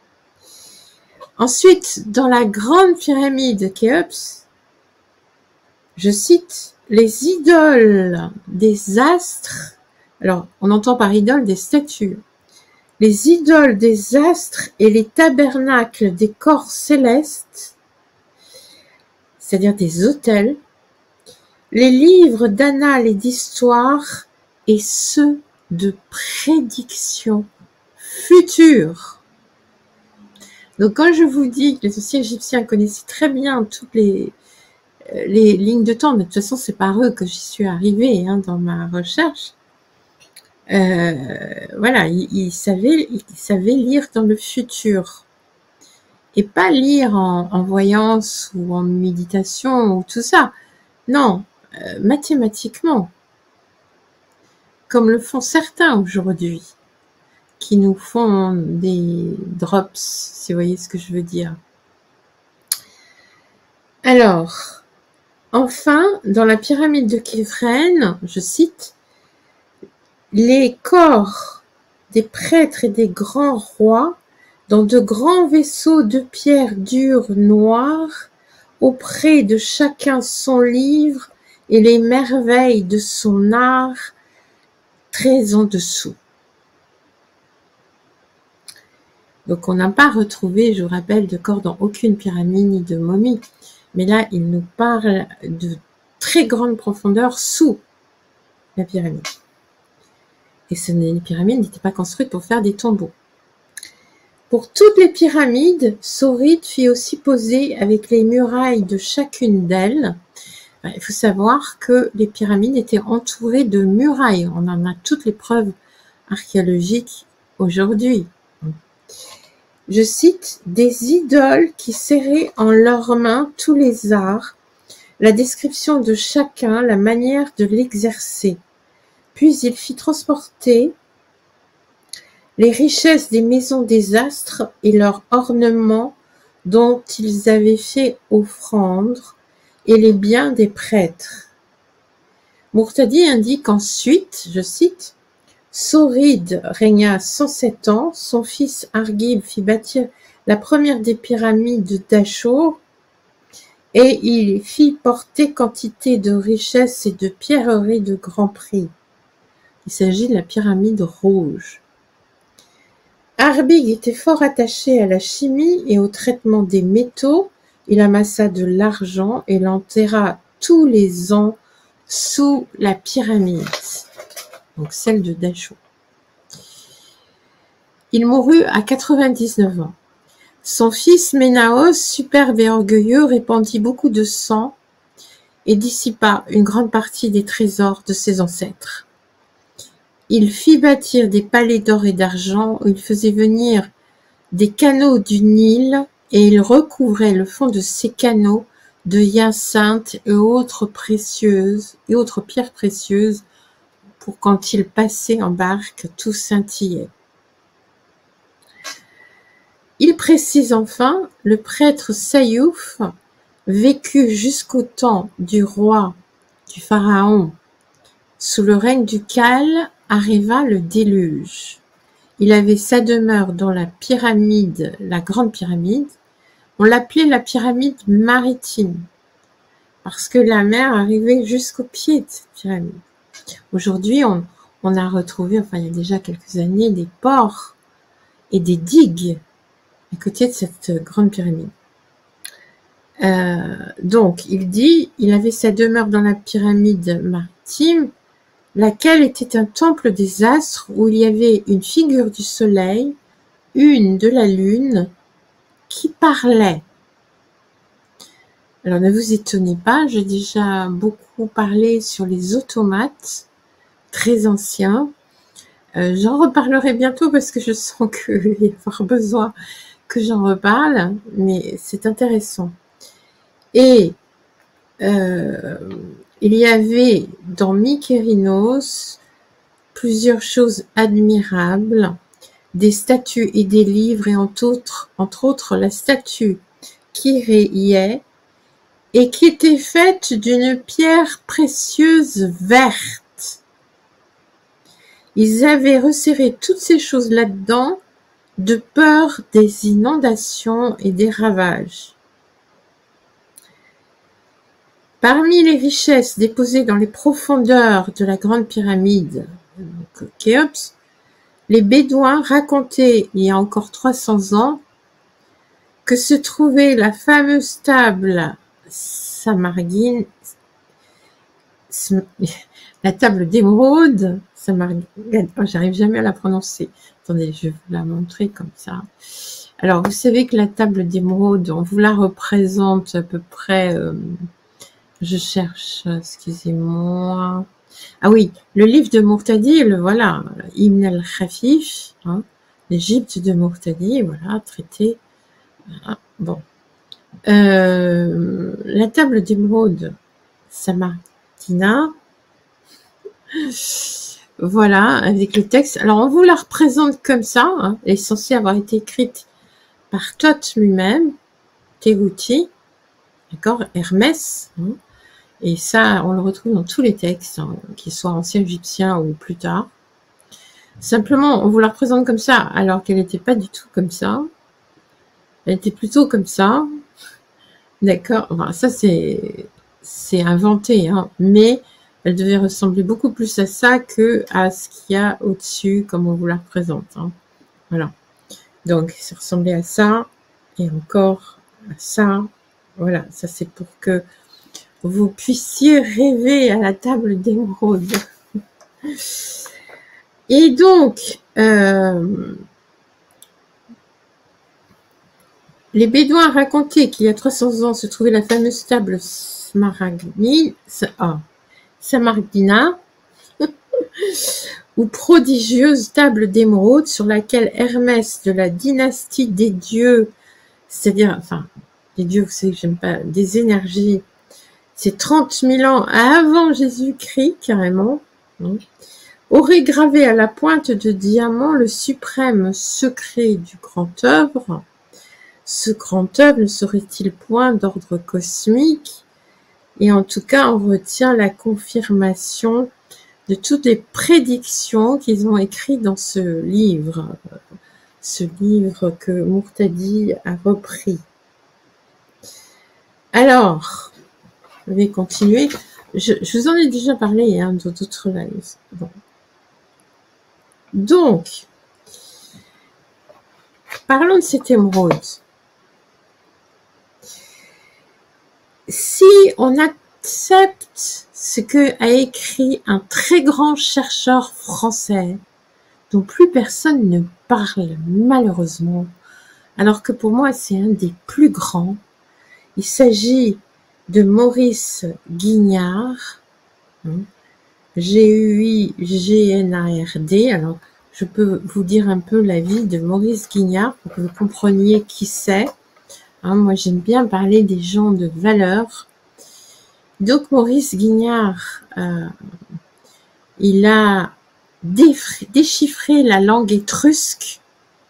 Ensuite, dans la grande pyramide de Khéops, je cite, les idoles des astres, alors on entend par idole des statues, les idoles des astres et les tabernacles des corps célestes, c'est-à-dire des autels, les livres d'annales et d'histoire et ceux de prédiction future. Donc quand je vous dis que les anciens égyptiens connaissaient très bien toutes les lignes de temps, mais de toute façon c'est par eux que j'y suis arrivée dans ma recherche, voilà, ils savaient lire dans le futur et pas lire en voyance ou en méditation ou tout ça, non, mathématiquement, comme le font certains aujourd'hui, qui nous font des drops, si vous voyez ce que je veux dire. Alors, enfin, dans la pyramide de Képhren, je cite, les corps des prêtres et des grands rois dans de grands vaisseaux de pierre dure noire, auprès de chacun son livre et les merveilles de son art très en dessous. Donc on n'a pas retrouvé, je vous rappelle, de corps dans aucune pyramide ni de momie. Mais là, il nous parle de très grande profondeur sous la pyramide. Et les pyramides n'étaient pas construites pour faire des tombeaux. Pour toutes les pyramides, Sauride fit aussi poser avec les murailles de chacune d'elles. Il faut savoir que les pyramides étaient entourées de murailles. On en a toutes les preuves archéologiques aujourd'hui. Je cite, des idoles qui serraient en leurs mains tous les arts, la description de chacun, la manière de l'exercer. Puis il fit transporter les richesses des maisons des astres et leurs ornements dont ils avaient fait offrande et les biens des prêtres. Murtadi indique ensuite, je cite, Sauride régna 107 ans, son fils Arghib fit bâtir la première des pyramides de Dachau et il fit porter quantité de richesses et de pierreries de grand prix. Il s'agit de la pyramide rouge. Arbig était fort attaché à la chimie et au traitement des métaux. Il amassa de l'argent et l'enterra tous les ans sous la pyramide, donc celle de Dachau. Il mourut à 99 ans. Son fils Ménaos, superbe et orgueilleux, répandit beaucoup de sang et dissipa une grande partie des trésors de ses ancêtres. Il fit bâtir des palais d'or et d'argent où il faisait venir des canaux du Nil et il recouvrait le fond de ces canaux de hyacinthes et autres pierres précieuses pour quand il passait en barque, tout scintillait. Il précise enfin, le prêtre Sayouf vécut jusqu'au temps du roi, du pharaon. Sous le règne ducal arriva le déluge. Il avait sa demeure dans la pyramide, la grande pyramide. On l'appelait la pyramide maritime, parce que la mer arrivait jusqu'au pied de cette pyramide. Aujourd'hui, on a retrouvé, enfin il y a déjà quelques années, des ports et des digues à côté de cette grande pyramide. Donc, il dit, il avait sa demeure dans la pyramide maritime, laquelle était un temple des astres où il y avait une figure du soleil, une de la lune, qui parlait. Alors, ne vous étonnez pas, j'ai déjà beaucoup parlé sur les automates, très anciens. J'en reparlerai bientôt parce que je sens qu'il va y avoir besoin que j'en reparle, mais c'est intéressant. Et il y avait dans Mykérinos plusieurs choses admirables. des statues et des livres, et entre autres la statue Kyrie, et qui était faite d'une pierre précieuse verte. Ils avaient resserré toutes ces choses là-dedans de peur des inondations et des ravages. Parmi les richesses déposées dans les profondeurs de la grande pyramide, Khéops, les Bédouins racontaient, il y a encore 300 ans, que se trouvait la fameuse table Samargine, la table d'émeraude, j'arrive jamais à la prononcer. Attendez, je vais vous la montrer comme ça. Alors, vous savez que la table d'émeraude, on vous la représente à peu près, je cherche, excusez-moi. Ah oui, le livre de Mourtadi, le voilà, Ibn al-Khafif, hein, l'Égypte de Mourtadi, voilà, traité. Voilà, bon. La table d'émeraude, Samartina, voilà, avec le texte. Alors, on vous la représente comme ça, hein, elle est censée avoir été écrite par Thoth lui-même, Tehuti, d'accord, Hermès, hein, et ça, on le retrouve dans tous les textes, hein, qu'ils soient anciens égyptiens ou plus tard. Simplement, on vous la représente comme ça, alors qu'elle n'était pas du tout comme ça. Elle était plutôt comme ça. D'accord, enfin, ça c'est inventé, hein, mais elle devait ressembler beaucoup plus à ça que à ce qu'il y a au-dessus, comme on vous la représente. Hein. Voilà. Donc, ça ressemblait à ça, et encore à ça. Voilà, ça c'est pour que vous puissiez rêver à la table d'émeraude. Et donc, les Bédouins racontaient qu'il y a 300 ans se trouvait la fameuse table Samargina, ou prodigieuse table d'émeraude sur laquelle Hermès de la dynastie des dieux, c'est-à-dire, enfin, les dieux, vous savez que j'aime pas, des énergies, c'est 30 000 ans avant Jésus-Christ, carrément, hein, aurait gravé à la pointe de diamant le suprême secret du grand œuvre. Ce grand œuvre ne serait-il point d'ordre cosmique? Et en tout cas, on retient la confirmation de toutes les prédictions qu'ils ont écrites dans ce livre que Mourtadi a repris. Alors, je vais continuer. Je vous en ai déjà parlé hein, dans d'autres lives. Bon. Donc, parlons de cette émeraude. Si on accepte ce que a écrit un très grand chercheur français, dont plus personne ne parle malheureusement, alors que pour moi c'est un des plus grands, il s'agit de Maurice Guignard, hein, G-U-I-G-N-A-R-D. Alors, je peux vous dire un peu la vie de Maurice Guignard pour que vous compreniez qui c'est. Hein, moi, j'aime bien parler des gens de valeur. Donc, Maurice Guignard, il a déchiffré la langue étrusque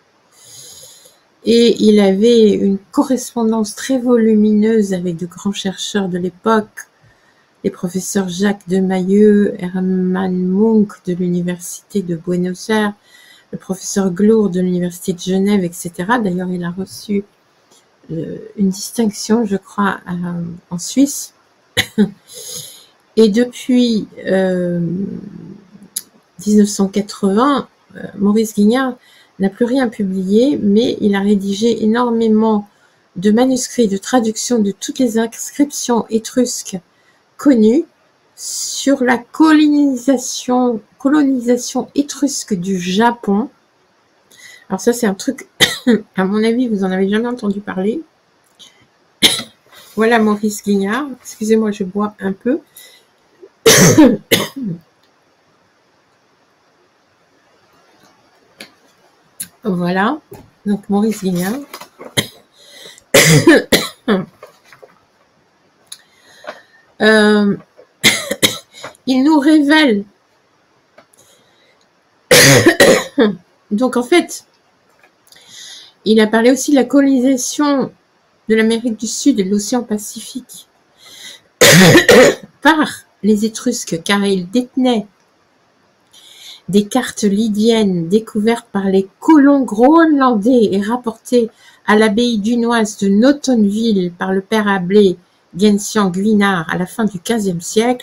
et il avait une correspondance très volumineuse avec de grands chercheurs de l'époque, les professeurs Jacques Demayeux, Hermann Munk de l'Université de Buenos Aires, le professeur Glour de l'Université de Genève, etc. D'ailleurs, il a reçu une distinction, je crois, en Suisse. Et depuis 1980, Maurice Guignard n'a plus rien publié, mais il a rédigé énormément de manuscrits de traduction de toutes les inscriptions étrusques connues sur la colonisation étrusque du Japon. Alors ça, c'est un truc, à mon avis, vous en avez jamais entendu parler. Voilà Maurice Guignard. Excusez-moi, je bois un peu. Voilà, donc Maurice Guignard. Il nous révèle. Donc en fait, Il a parlé aussi de la colonisation de l'Amérique du Sud et de l'océan Pacifique par les Étrusques, car ils détenaient des cartes lydiennes découvertes par les colons groenlandais et rapportées à l'abbaye dunoise de Notonville par le père abbé Gentian Guinard à la fin du XVe siècle.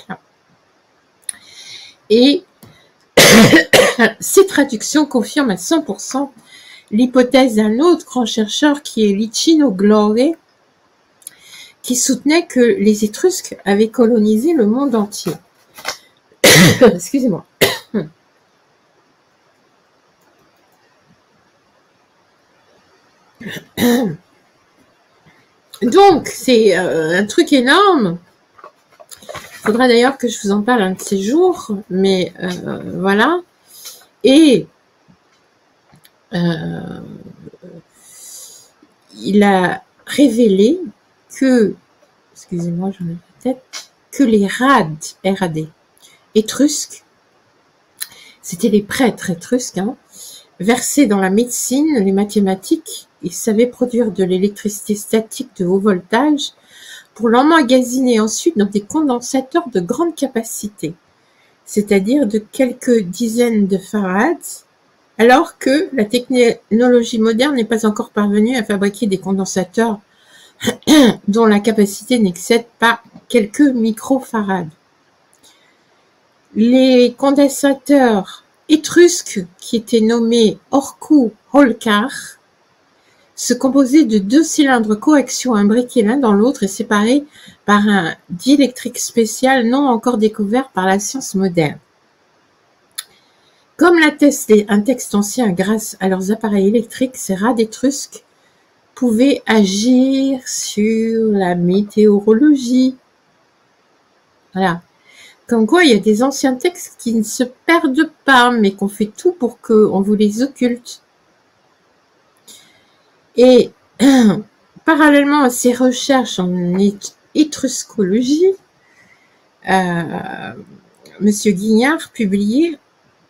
Et ces traductions confirment à 100% l'hypothèse d'un autre grand chercheur qui est Licinio Glore, qui soutenait que les Étrusques avaient colonisé le monde entier. Excusez-moi. Donc, c'est un truc énorme. Il faudra d'ailleurs que je vous en parle un de ces jours, mais voilà. Et il a révélé que, excusez-moi, j'en ai peut-être, que les RAD étrusques, c'était les prêtres étrusques, versés dans la médecine, les mathématiques, ils savaient produire de l'électricité statique de haut voltage pour l'emmagasiner ensuite dans des condensateurs de grande capacité, c'est-à-dire de quelques dizaines de farads, alors que la technologie moderne n'est pas encore parvenue à fabriquer des condensateurs dont la capacité n'excède pas quelques microfarads. Les condensateurs étrusques, qui étaient nommés Orku-Holkar, se composaient de 2 cylindres coaxiaux imbriqués l'un dans l'autre et séparés par un diélectrique spécial non encore découvert par la science moderne. Comme l'atteste un texte ancien grâce à leurs appareils électriques, ces rades étrusques pouvaient agir sur la météorologie. Voilà. Comme quoi, il y a des anciens textes qui ne se perdent pas, mais qu'on fait tout pour qu'on vous les occulte. Et parallèlement à ces recherches en étruscologie, Maurice Guignard publiait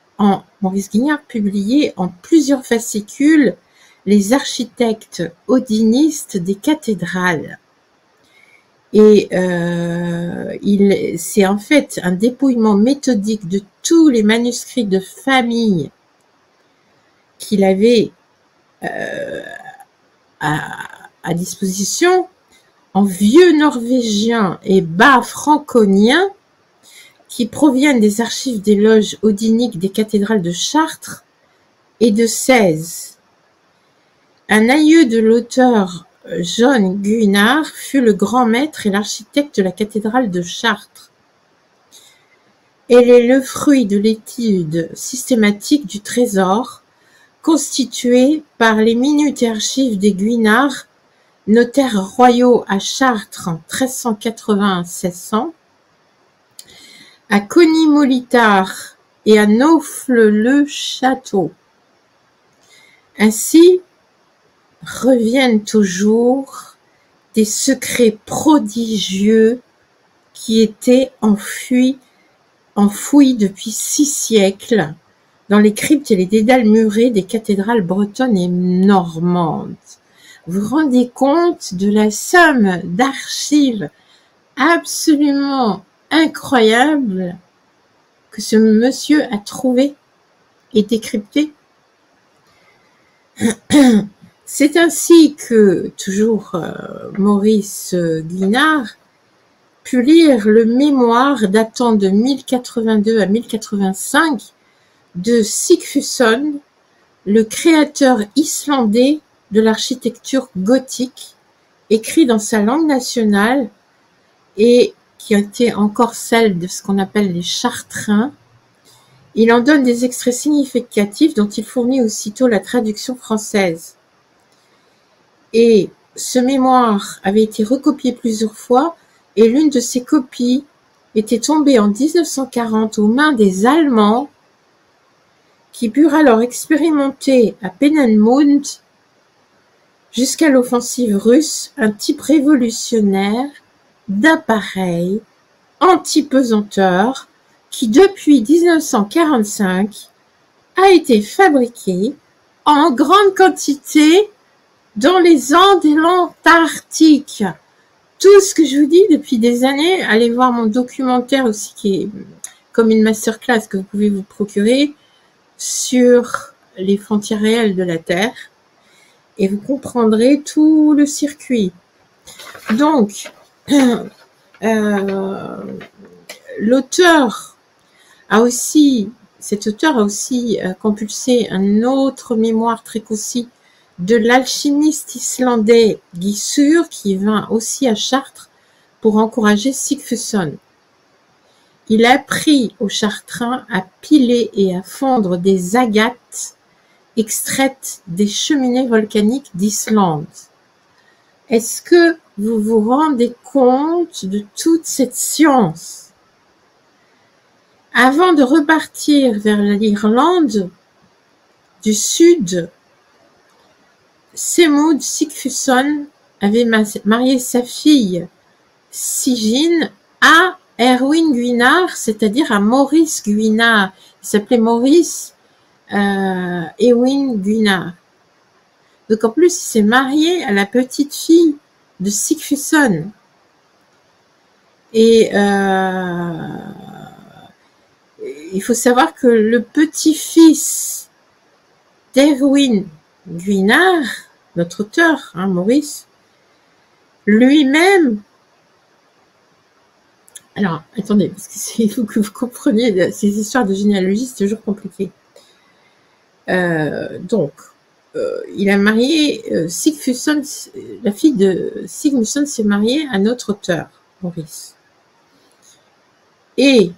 en plusieurs fascicules les architectes odinistes des cathédrales. Et c'est en fait un dépouillement méthodique de tous les manuscrits de famille qu'il avait à disposition en vieux norvégien et bas franconien qui proviennent des archives des loges odiniques des cathédrales de Chartres et de Cèze. Un aïeux de l'auteur John Guinard fut le grand maître et l'architecte de la cathédrale de Chartres. Elle est le fruit de l'étude systématique du trésor constitué par les minutes et archives des Guinard, notaires royaux à Chartres en 1380-1600, à Conny-Molitar et à Naufle-le-Château. Ainsi reviennent toujours des secrets prodigieux qui étaient enfouis depuis 6 siècles dans les cryptes et les dédales murés des cathédrales bretonnes et normandes. Vous vous rendez compte de la somme d'archives absolument incroyable que ce monsieur a trouvé et décrypté? C'est ainsi que, toujours Maurice Guinard, put lire le mémoire datant de 1082 à 1085 de Sigfusson, le créateur islandais de l'architecture gothique, écrit dans sa langue nationale et qui était encore celle de ce qu'on appelle les chartrains. Il en donne des extraits significatifs dont il fournit aussitôt la traduction française. Et ce mémoire avait été recopié plusieurs fois et l'une de ces copies était tombée en 1940 aux mains des Allemands qui purent alors expérimenter à Peenemünde jusqu'à l'offensive russe un type révolutionnaire d'appareil anti-pesanteur qui depuis 1945 a été fabriqué en grande quantité dans les Andes et l'Antarctique. Tout ce que je vous dis depuis des années, allez voir mon documentaire aussi qui est comme une masterclass que vous pouvez vous procurer sur les frontières réelles de la Terre et vous comprendrez tout le circuit. Donc, cet auteur a aussi compulsé un autre mémoire très concis de l'alchimiste islandais Gissur, qui vint aussi à Chartres pour encourager Sigfusson. Il apprit aux Chartrains à piler et à fondre des agates extraites des cheminées volcaniques d'Islande. Est-ce que vous vous rendez compte de toute cette science? Avant de repartir vers l'Irlande du Sud, Semund Sigfusson avait marié sa fille Sigyn à Erwin Guinard, c'est-à-dire à Maurice Guinard. Il s'appelait Maurice Erwin Guinard. Donc en plus, il s'est marié à la petite fille de Sigfusson. Et il faut savoir que le petit-fils d'Erwin Guinard, notre auteur, hein, Maurice, lui-même... Alors, attendez, parce qu'il faut que vous compreniez, ces histoires de généalogie, c'est toujours compliqué. Donc, il a marié Sigfusson, la fille de Sigfusson s'est mariée à notre auteur, Maurice. Et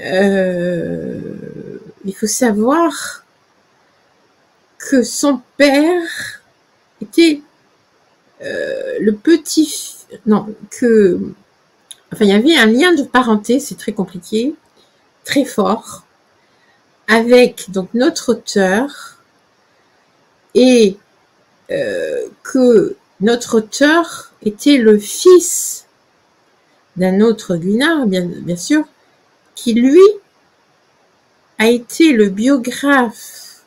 il faut savoir que son père était le petit... Non, que... Enfin, il y avait un lien de parenté, c'est très compliqué, très fort, avec donc notre auteur, et que notre auteur était le fils d'un autre Guinard, bien sûr, qui lui a été le biographe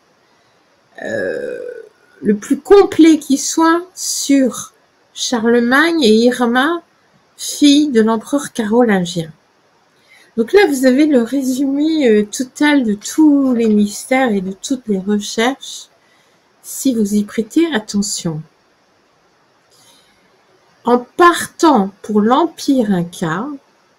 le plus complet qui soit sur Charlemagne et Irma, fille de l'empereur carolingien. Donc là, vous avez le résumé total de tous les mystères et de toutes les recherches, si vous y prêtez attention. En partant pour l'Empire Inca,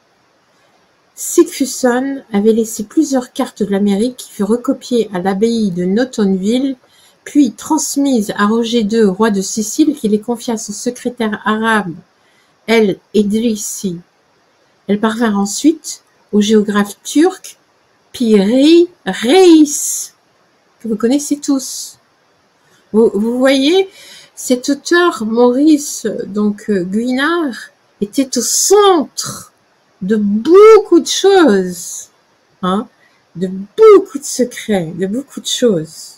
Sigfusson avait laissé plusieurs cartes de l'Amérique qui furent recopiées à l'abbaye de Notonville, puis transmises à Roger II, roi de Sicile, qui les confia à son secrétaire arabe, El Edrissi. Elles parvinrent ensuite au géographe turc Piri Reis, que vous connaissez tous. Vous voyez, cet auteur Maurice Guinard était au centre de beaucoup de choses, hein, de beaucoup de secrets, de beaucoup de choses.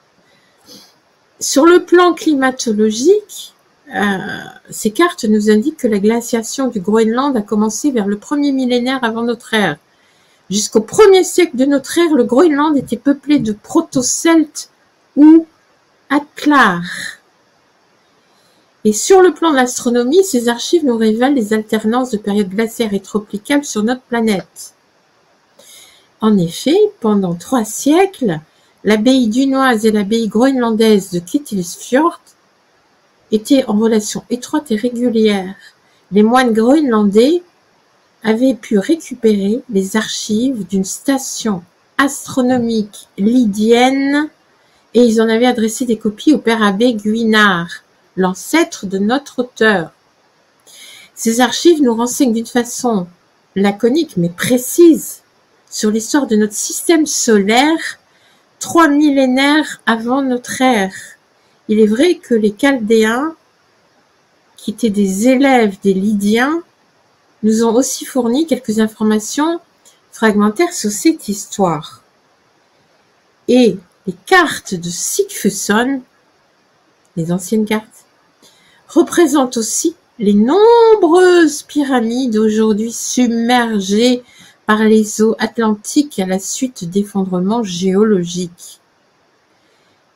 Sur le plan climatologique, ces cartes nous indiquent que la glaciation du Groenland a commencé vers le premier millénaire avant notre ère. Jusqu'au 1er siècle de notre ère, le Groenland était peuplé de proto-celtes ou Atlar. Et sur le plan de l'astronomie, ces archives nous révèlent les alternances de périodes glaciaires et tropicales sur notre planète. En effet, pendant 3 siècles, l'abbaye dunoise et l'abbaye groenlandaise de Ketilsfjord étaient en relation étroite et régulière. Les moines groenlandais avaient pu récupérer les archives d'une station astronomique lydienne et ils en avaient adressé des copies au père abbé Guinard, l'ancêtre de notre auteur. Ces archives nous renseignent d'une façon laconique mais précise sur l'histoire de notre système solaire 3 millénaires avant notre ère. Il est vrai que les Chaldéens, qui étaient des élèves des Lydiens, nous ont aussi fourni quelques informations fragmentaires sur cette histoire. Et les cartes de Sigfusson, les anciennes cartes, représentent aussi les nombreuses pyramides aujourd'hui submergées par les eaux atlantiques à la suite d'effondrements géologiques.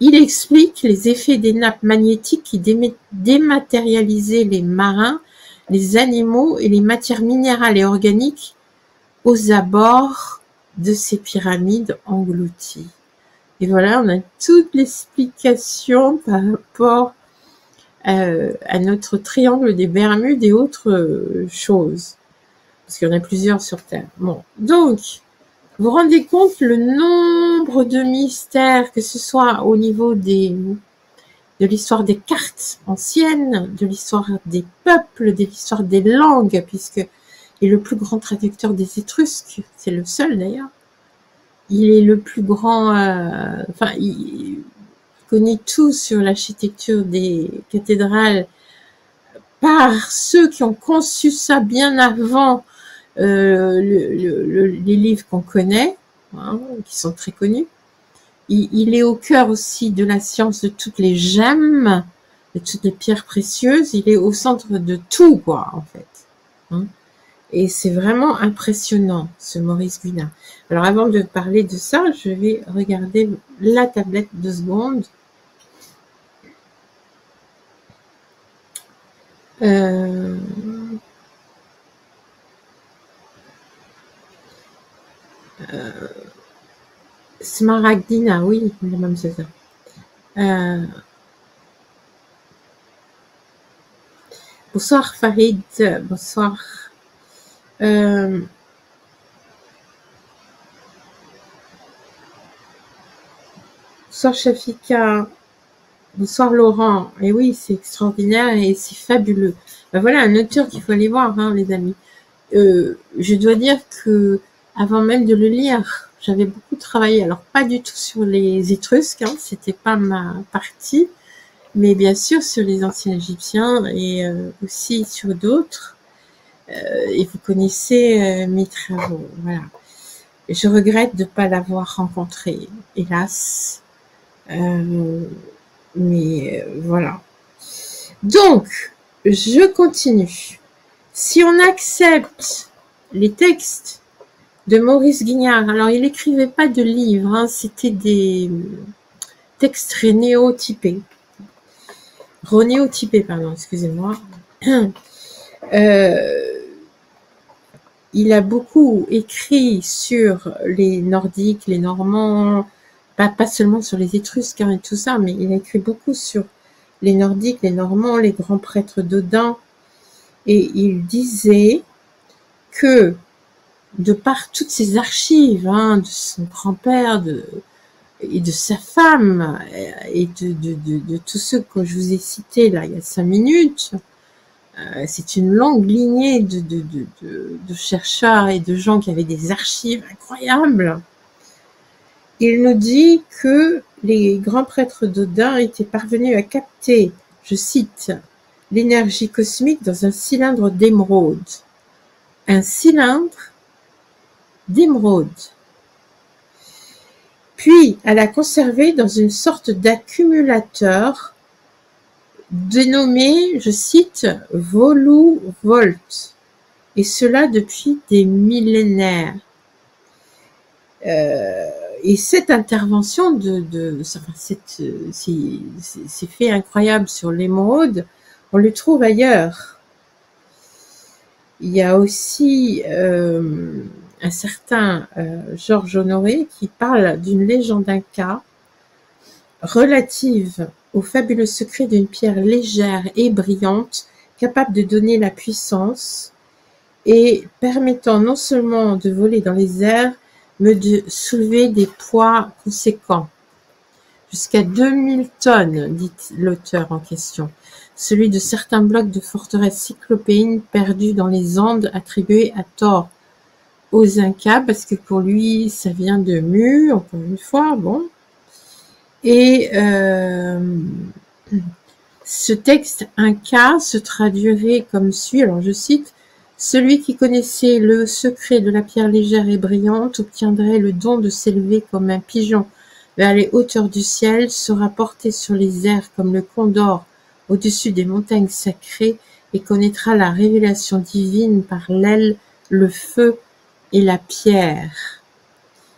Il explique les effets des nappes magnétiques qui dématérialisaient les marins, les animaux et les matières minérales et organiques aux abords de ces pyramides englouties. Et voilà, on a toute l'explication par rapport à notre triangle des Bermudes et autres choses. Parce qu'il y en a plusieurs sur Terre. Bon, donc, vous vous rendez compte le nombre de mystères, que ce soit au niveau de l'histoire des cartes anciennes, de l'histoire des peuples, de l'histoire des langues, puisque il est le plus grand traducteur des Étrusques, c'est le seul d'ailleurs. Il est le plus grand, il connaît tout sur l'architecture des cathédrales par ceux qui ont conçu ça bien avant les livres qu'on connaît, hein, qui sont très connus. Il est au cœur aussi de la science de toutes les gemmes, de toutes les pierres précieuses. Il est au centre de tout, quoi, en fait. Hein. Et c'est vraiment impressionnant, ce Maurice Guinard. Alors, avant de parler de ça, je vais regarder la tablette 2 secondes. Smaragdina, oui, madame, c'est ça. Bonsoir Farid, bonsoir. Bonsoir Shafika, bonsoir Laurent. Et oui, c'est extraordinaire et c'est fabuleux. Ben voilà un auteur qu'il faut aller voir, hein, les amis. Je dois dire que avant même de le lire, j'avais beaucoup travaillé. Alors pas du tout sur les Étrusques, hein, c'était pas ma partie, mais bien sûr sur les anciens Égyptiens et aussi sur d'autres. Et vous connaissez mes travaux, voilà. Je regrette de ne pas l'avoir rencontré, hélas. Mais voilà. Donc, je continue. Si on accepte les textes de Maurice Guignard, alors il n'écrivait pas de livres, hein, c'était des textes renéotypés, pardon, excusez-moi. Il a beaucoup écrit sur les Nordiques, les Normands, pas seulement sur les Étrusques hein, et tout ça, mais il a écrit beaucoup sur les Nordiques, les Normands, les grands prêtres d'Odin. Et il disait que, de par toutes ces archives, hein, de son grand-père et de sa femme, et de tous ceux que je vous ai cités là il y a 5 minutes, c'est une longue lignée de chercheurs et de gens qui avaient des archives incroyables. Il nous dit que les grands prêtres d'Odin étaient parvenus à capter, je cite, l'énergie cosmique dans un cylindre d'émeraude. Un cylindre d'émeraude. Puis à la conserver dans une sorte d'accumulateur dénommé, je cite, Voluvolt, et cela depuis des millénaires. Et cette intervention ces faits incroyables sur l'émeraude, on le trouve ailleurs. Il y a aussi un certain Georges Honoré qui parle d'une légende inca relative au fabuleux secret d'une pierre légère et brillante capable de donner la puissance et permettant non seulement de voler dans les airs, mais de soulever des poids conséquents. Jusqu'à 2000 tonnes, dit l'auteur en question. Celui de certains blocs de forteresses cyclopéennes perdus dans les Andes, attribués à tort aux Incas, parce que pour lui, ça vient de Mu, encore une fois, bon. Et ce texte Inca se traduirait comme suit, alors je cite, « Celui qui connaissait le secret de la pierre légère et brillante obtiendrait le don de s'élever comme un pigeon vers les hauteurs du ciel, sera porté sur les airs comme le condor au-dessus des montagnes sacrées et connaîtra la révélation divine par l'aile, le feu et la pierre. »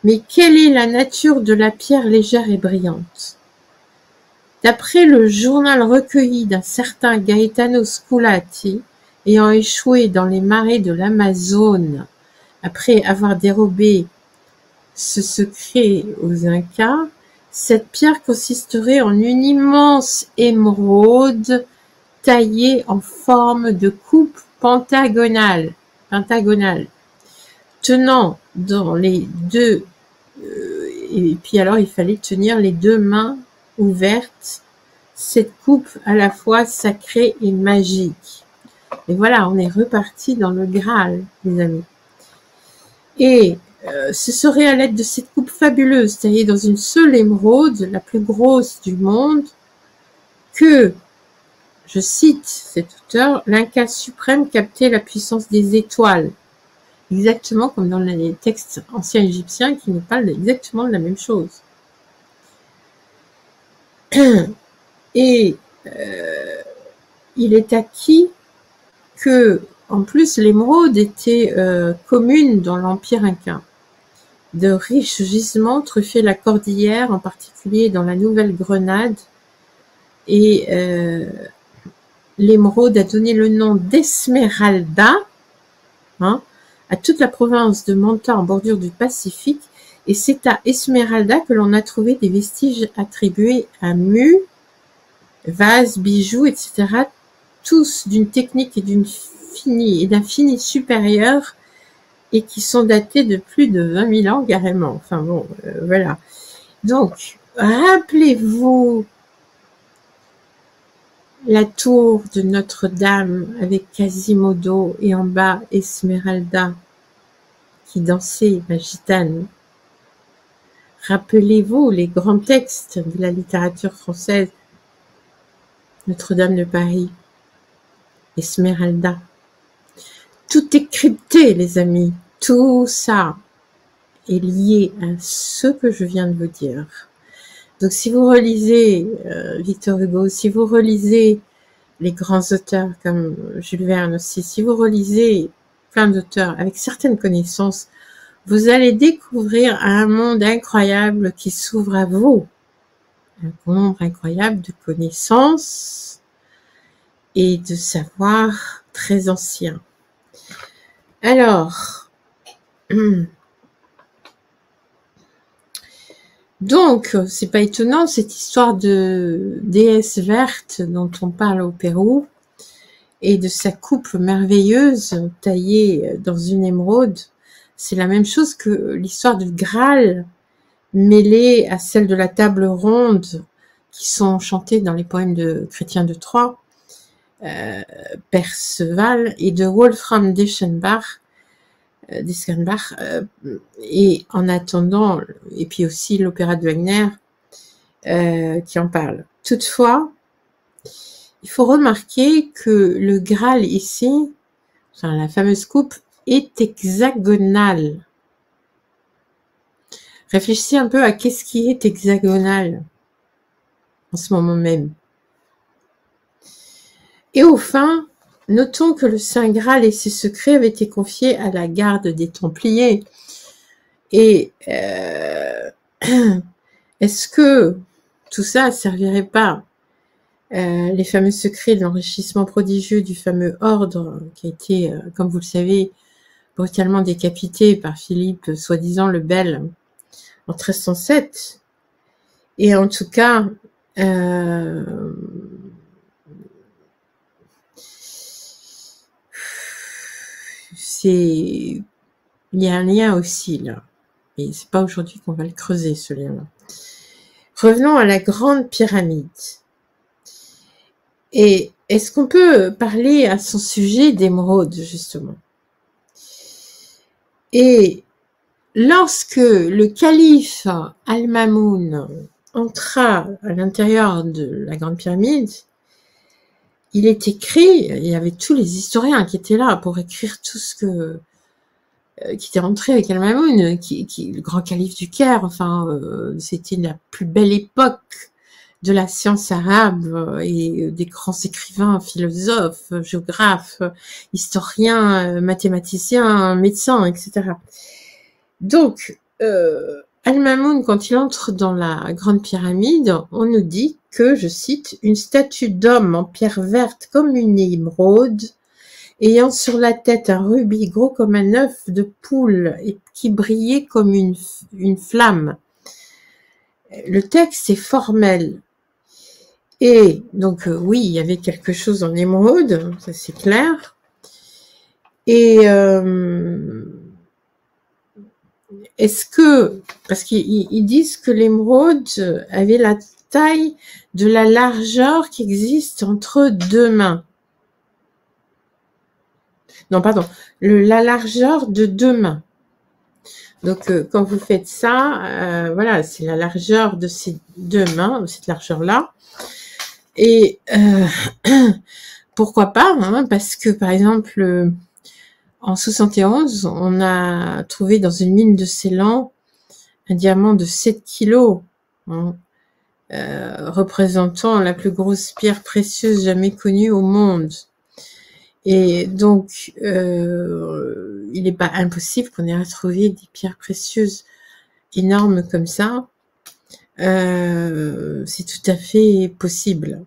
Mais quelle est la nature de la pierre légère et brillante? D'après le journal recueilli d'un certain Gaetano Sculati, ayant échoué dans les marais de l'Amazone après avoir dérobé ce secret aux Incas, cette pierre consisterait en une immense émeraude taillée en forme de coupe pentagonale, tenant dans les deux, et puis alors il fallait tenir les deux mains ouvertes, cette coupe à la fois sacrée et magique. Et voilà, on est reparti dans le Graal, les amis. Et ce serait à l'aide de cette coupe fabuleuse taillée dans une seule émeraude, la plus grosse du monde, que, je cite cet auteur, l'Inca suprême captait la puissance des étoiles. Exactement comme dans les textes anciens égyptiens qui nous parlent exactement de la même chose. Et il est acquis que, en plus, l'émeraude était commune dans l'Empire Inca. De riches gisements truffaient la cordillère, en particulier dans la Nouvelle-Grenade, et l'émeraude a donné le nom d'Esmeralda, à toute la province de Manta en bordure du Pacifique, et c'est à Esmeralda que l'on a trouvé des vestiges attribués à Mu, vases, bijoux, etc., tous d'une technique et d'un fini supérieur, et qui sont datés de plus de 20 000 ans carrément. Enfin bon, voilà. Donc, rappelez-vous la tour de Notre-Dame avec Quasimodo et en bas Esmeralda qui dansait la gitane. Rappelez-vous les grands textes de la littérature française. Notre-Dame de Paris, Esmeralda. Tout est crypté, les amis. Tout ça est lié à ce que je viens de vous dire. Donc, si vous relisez Victor Hugo, si vous relisez les grands auteurs comme Jules Verne aussi, si vous relisez plein d'auteurs avec certaines connaissances, vous allez découvrir un monde incroyable qui s'ouvre à vous. Un nombre incroyable de connaissances et de savoirs très anciens. Alors, donc, c'est pas étonnant, cette histoire de déesse verte dont on parle au Pérou et de sa coupe merveilleuse taillée dans une émeraude, c'est la même chose que l'histoire du Graal mêlée à celle de la table ronde qui sont chantées dans les poèmes de Chrétien de Troyes, Perceval et de Wolfram d'Eschenbach, et en attendant, et puis aussi l'opéra de Wagner qui en parle. Toutefois, il faut remarquer que le Graal ici, enfin, la fameuse coupe, est hexagonale. Réfléchissez un peu à qu'est-ce qui est hexagonal en ce moment même. Et au fin, notons que le Saint Graal et ses secrets avaient été confiés à la garde des Templiers. Et est-ce que tout ça ne servirait pas les fameux secrets de l'enrichissement prodigieux du fameux ordre qui a été, comme vous le savez, brutalement décapité par Philippe, soi-disant le Bel, en 1307. Et en tout cas, il y a un lien aussi là. Et c'est pas aujourd'hui qu'on va le creuser, ce lien-là. Revenons à la grande pyramide. Et est-ce qu'on peut parler à son sujet d'émeraude, justement? Et lorsque le calife Al-Mamoun entra à l'intérieur de la grande pyramide, il est écrit, il y avait tous les historiens qui étaient là pour écrire tout ce que qui était rentré avec Al-Mamoun, qui le grand calife du Caire. Enfin, c'était la plus belle époque de la science arabe et des grands écrivains, philosophes, géographes, historiens, mathématiciens, médecins, etc. Donc, Al-Mamoun, quand il entre dans la Grande Pyramide, on nous dit que, je cite, « une statue d'homme en pierre verte comme une émeraude, ayant sur la tête un rubis gros comme un œuf de poule et qui brillait comme une flamme ». Le texte est formel. Et donc, oui, il y avait quelque chose en émeraude, ça c'est clair. Et est-ce que, parce qu'ils disent que l'émeraude avait la taille de la largeur qui existe entre deux mains. Non, pardon, la largeur de deux mains. Donc, quand vous faites ça, voilà, c'est la largeur de ces deux mains, de cette largeur-là. Et pourquoi pas, hein, parce que, par exemple, en 71, on a trouvé dans une mine de Ceylan un diamant de 7 kilos, hein, représentant la plus grosse pierre précieuse jamais connue au monde. Et donc, il n'est pas impossible qu'on ait retrouvé des pierres précieuses énormes comme ça. C'est tout à fait possible.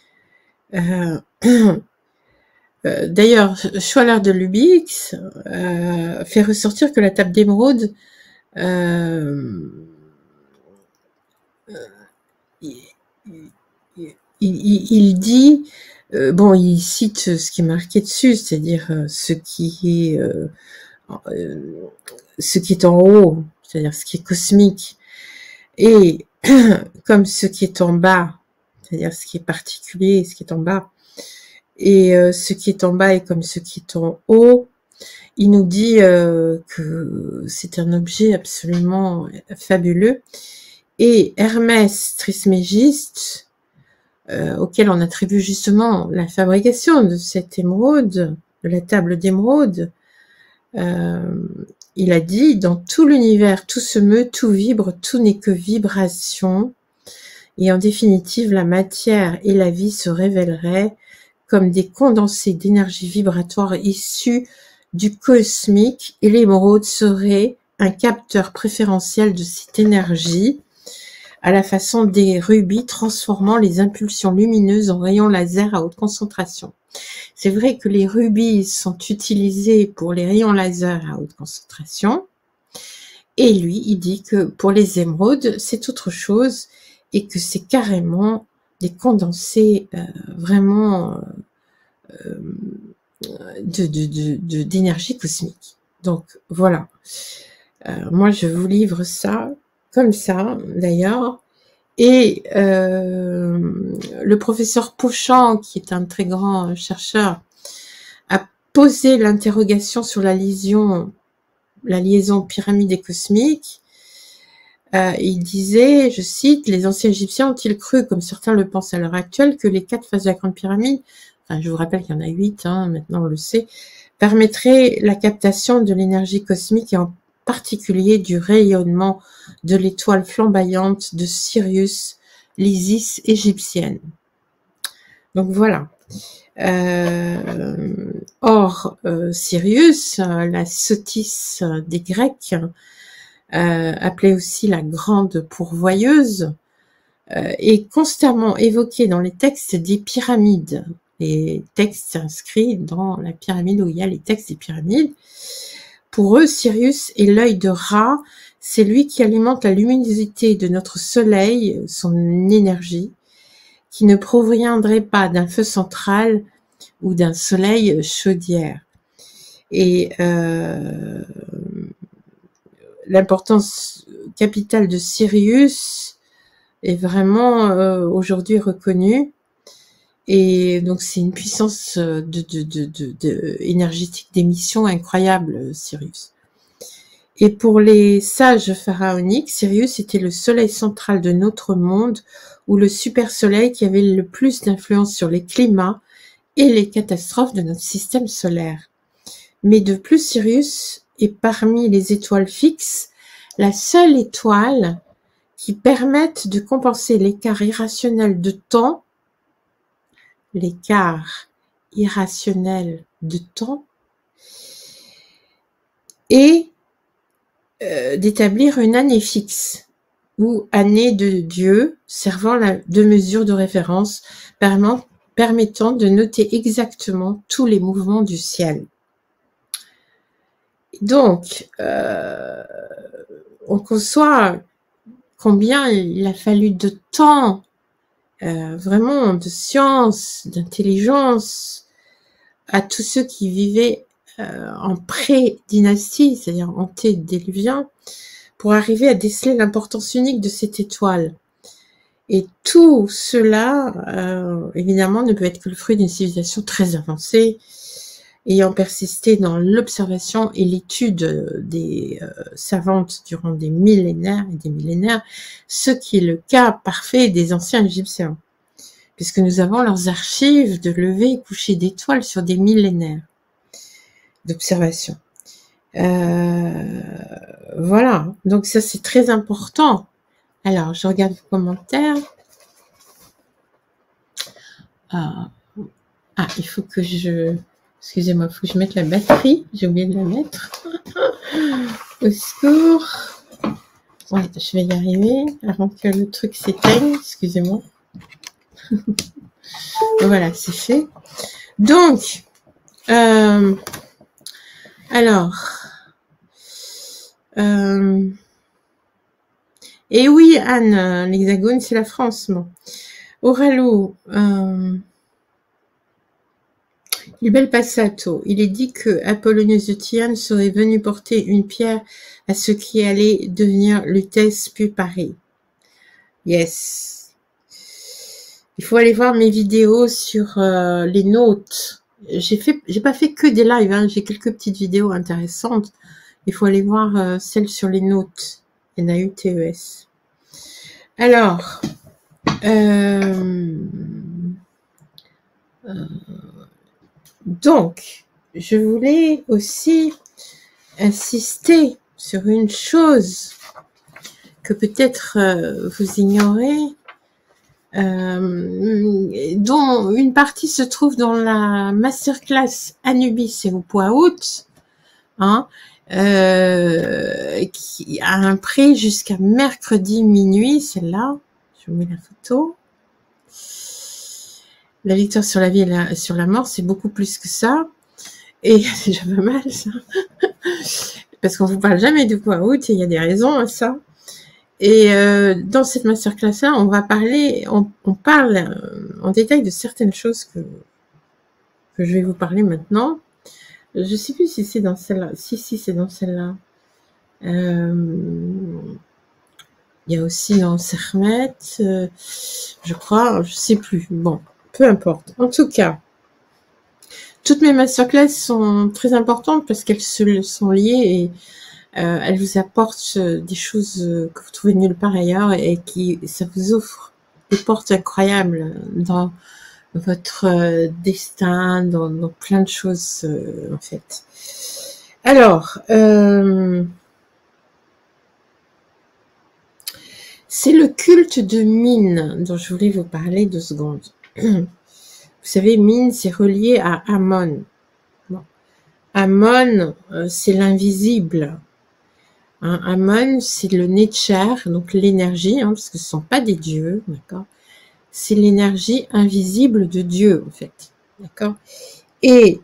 D'ailleurs, Schwaller de Lubix fait ressortir que la table d'émeraude il dit, bon, il cite ce qui est marqué dessus, c'est-à-dire ce qui est en haut, c'est-à-dire ce qui est cosmique, et comme ce qui est en bas, c'est-à-dire ce qui est particulier, ce qui est en bas, et ce qui est en bas est comme ce qui est en haut. Il nous dit que c'est un objet absolument fabuleux. Et Hermès Trismégiste, auquel on attribue justement la fabrication de cette émeraude, de la table d'émeraude, il a dit, dans tout l'univers, tout se meut, tout vibre, tout n'est que vibration, et en définitive, la matière et la vie se révéleraient comme des condensés d'énergie vibratoire issus du cosmique, et l'émeraude serait un capteur préférentiel de cette énergie, à la façon des rubis transformant les impulsions lumineuses en rayons laser à haute concentration. C'est vrai que les rubis sont utilisés pour les rayons laser à haute concentration, et lui, il dit que pour les émeraudes, c'est autre chose, et que c'est carrément des condensés vraiment d'énergie cosmique. Donc voilà, moi je vous livre ça comme ça d'ailleurs. Et le professeur Pouchant, qui est un très grand chercheur, a posé l'interrogation sur la liaison pyramide et cosmique. Il disait, je cite, « Les anciens Égyptiens ont-ils cru, comme certains le pensent à l'heure actuelle, que les 4 faces de la Grande Pyramide, enfin je vous rappelle qu'il y en a 8, hein, maintenant on le sait, permettraient la captation de l'énergie cosmique et en particulier du rayonnement de l'étoile flamboyante de Sirius, l'Isis égyptienne. » Donc voilà. Or, Sirius, la sottise des Grecs, appelée aussi la grande pourvoyeuse, est constamment évoquée dans les textes des pyramides, les textes inscrits dans la pyramide où il y a les textes des pyramides. Pour eux, Sirius est l'œil de Ra, c'est lui qui alimente la luminosité de notre soleil, son énergie, qui ne proviendrait pas d'un feu central ou d'un soleil chaudière. Et l'importance capitale de Sirius est vraiment aujourd'hui reconnue. Et donc c'est une puissance énergétique d'émission incroyable, Sirius. Et pour les sages pharaoniques, Sirius était le soleil central de notre monde, ou le super soleil qui avait le plus d'influence sur les climats et les catastrophes de notre système solaire. Mais de plus, Sirius est parmi les étoiles fixes la seule étoile qui permette de compenser l'écart irrationnel de temps, et d'établir une année fixe ou année de Dieu, servant de mesure de référence, permettant de noter exactement tous les mouvements du ciel. Donc, on conçoit combien il a fallu de temps, vraiment de science, d'intelligence, à tous ceux qui vivaient en pré-dynastie, c'est-à-dire antédéluvien, pour arriver à déceler l'importance unique de cette étoile. Et tout cela, évidemment, ne peut être que le fruit d'une civilisation très avancée, ayant persisté dans l'observation et l'étude des savantes durant des millénaires et des millénaires, ce qui est le cas parfait des anciens Égyptiens, puisque nous avons leurs archives de lever et coucher d'étoiles sur des millénaires d'observation. Voilà, donc ça c'est très important. Alors, je regarde vos commentaires. Il faut que je... Excusez-moi, il faut que je mette la batterie. J'ai oublié de la mettre. Au secours. Ouais, je vais y arriver avant que le truc s'éteigne. Excusez-moi. Voilà, c'est fait. Donc, alors... et oui, Anne, l'Hexagone, c'est la France. Bon. Oralo, il bel passato. Il est dit que Apollonius de Tyane serait venu porter une pierre à ce qui allait devenir Lutèce puis Paris. Yes. Il faut aller voir mes vidéos sur les notes. J'ai pas fait que des lives, hein. J'ai quelques petites vidéos intéressantes. Il faut aller voir celles sur les notes. N-A-U-T-E-S. Alors, donc, je voulais aussi insister sur une chose que peut-être vous ignorez, dont une partie se trouve dans la masterclass Anubis et au point août, hein, qui a un prix jusqu'à mercredi minuit, celle-là, je vous mets la photo. La victoire sur la vie et sur la mort, c'est beaucoup plus que ça. Et c'est déjà pas mal, ça. Parce qu'on vous parle jamais du point août, et il y a des raisons à ça. Et dans cette masterclass-là, on va parler, on parle en détail de certaines choses que je vais vous parler maintenant. Je sais plus si c'est dans celle-là. Si, c'est dans celle-là. Il y a aussi dans Sermet, je crois, je sais plus. Bon, peu importe. En tout cas, toutes mes masterclass sont très importantes parce qu'elles sont liées et elles vous apportent des choses que vous trouvez nulle part ailleurs et ça vous offre des portes incroyables dans votre destin, dans plein de choses en fait. Alors, c'est le culte de Mine dont je voulais vous parler 2 secondes. Vous savez, Mine, c'est relié à Amon. Bon. Amon, c'est l'invisible. Hein, Amon, c'est le Netcher, donc l'énergie, hein, parce que ce ne sont pas des dieux, d'accord. C'est l'énergie invisible de Dieu, en fait, d'accord. Et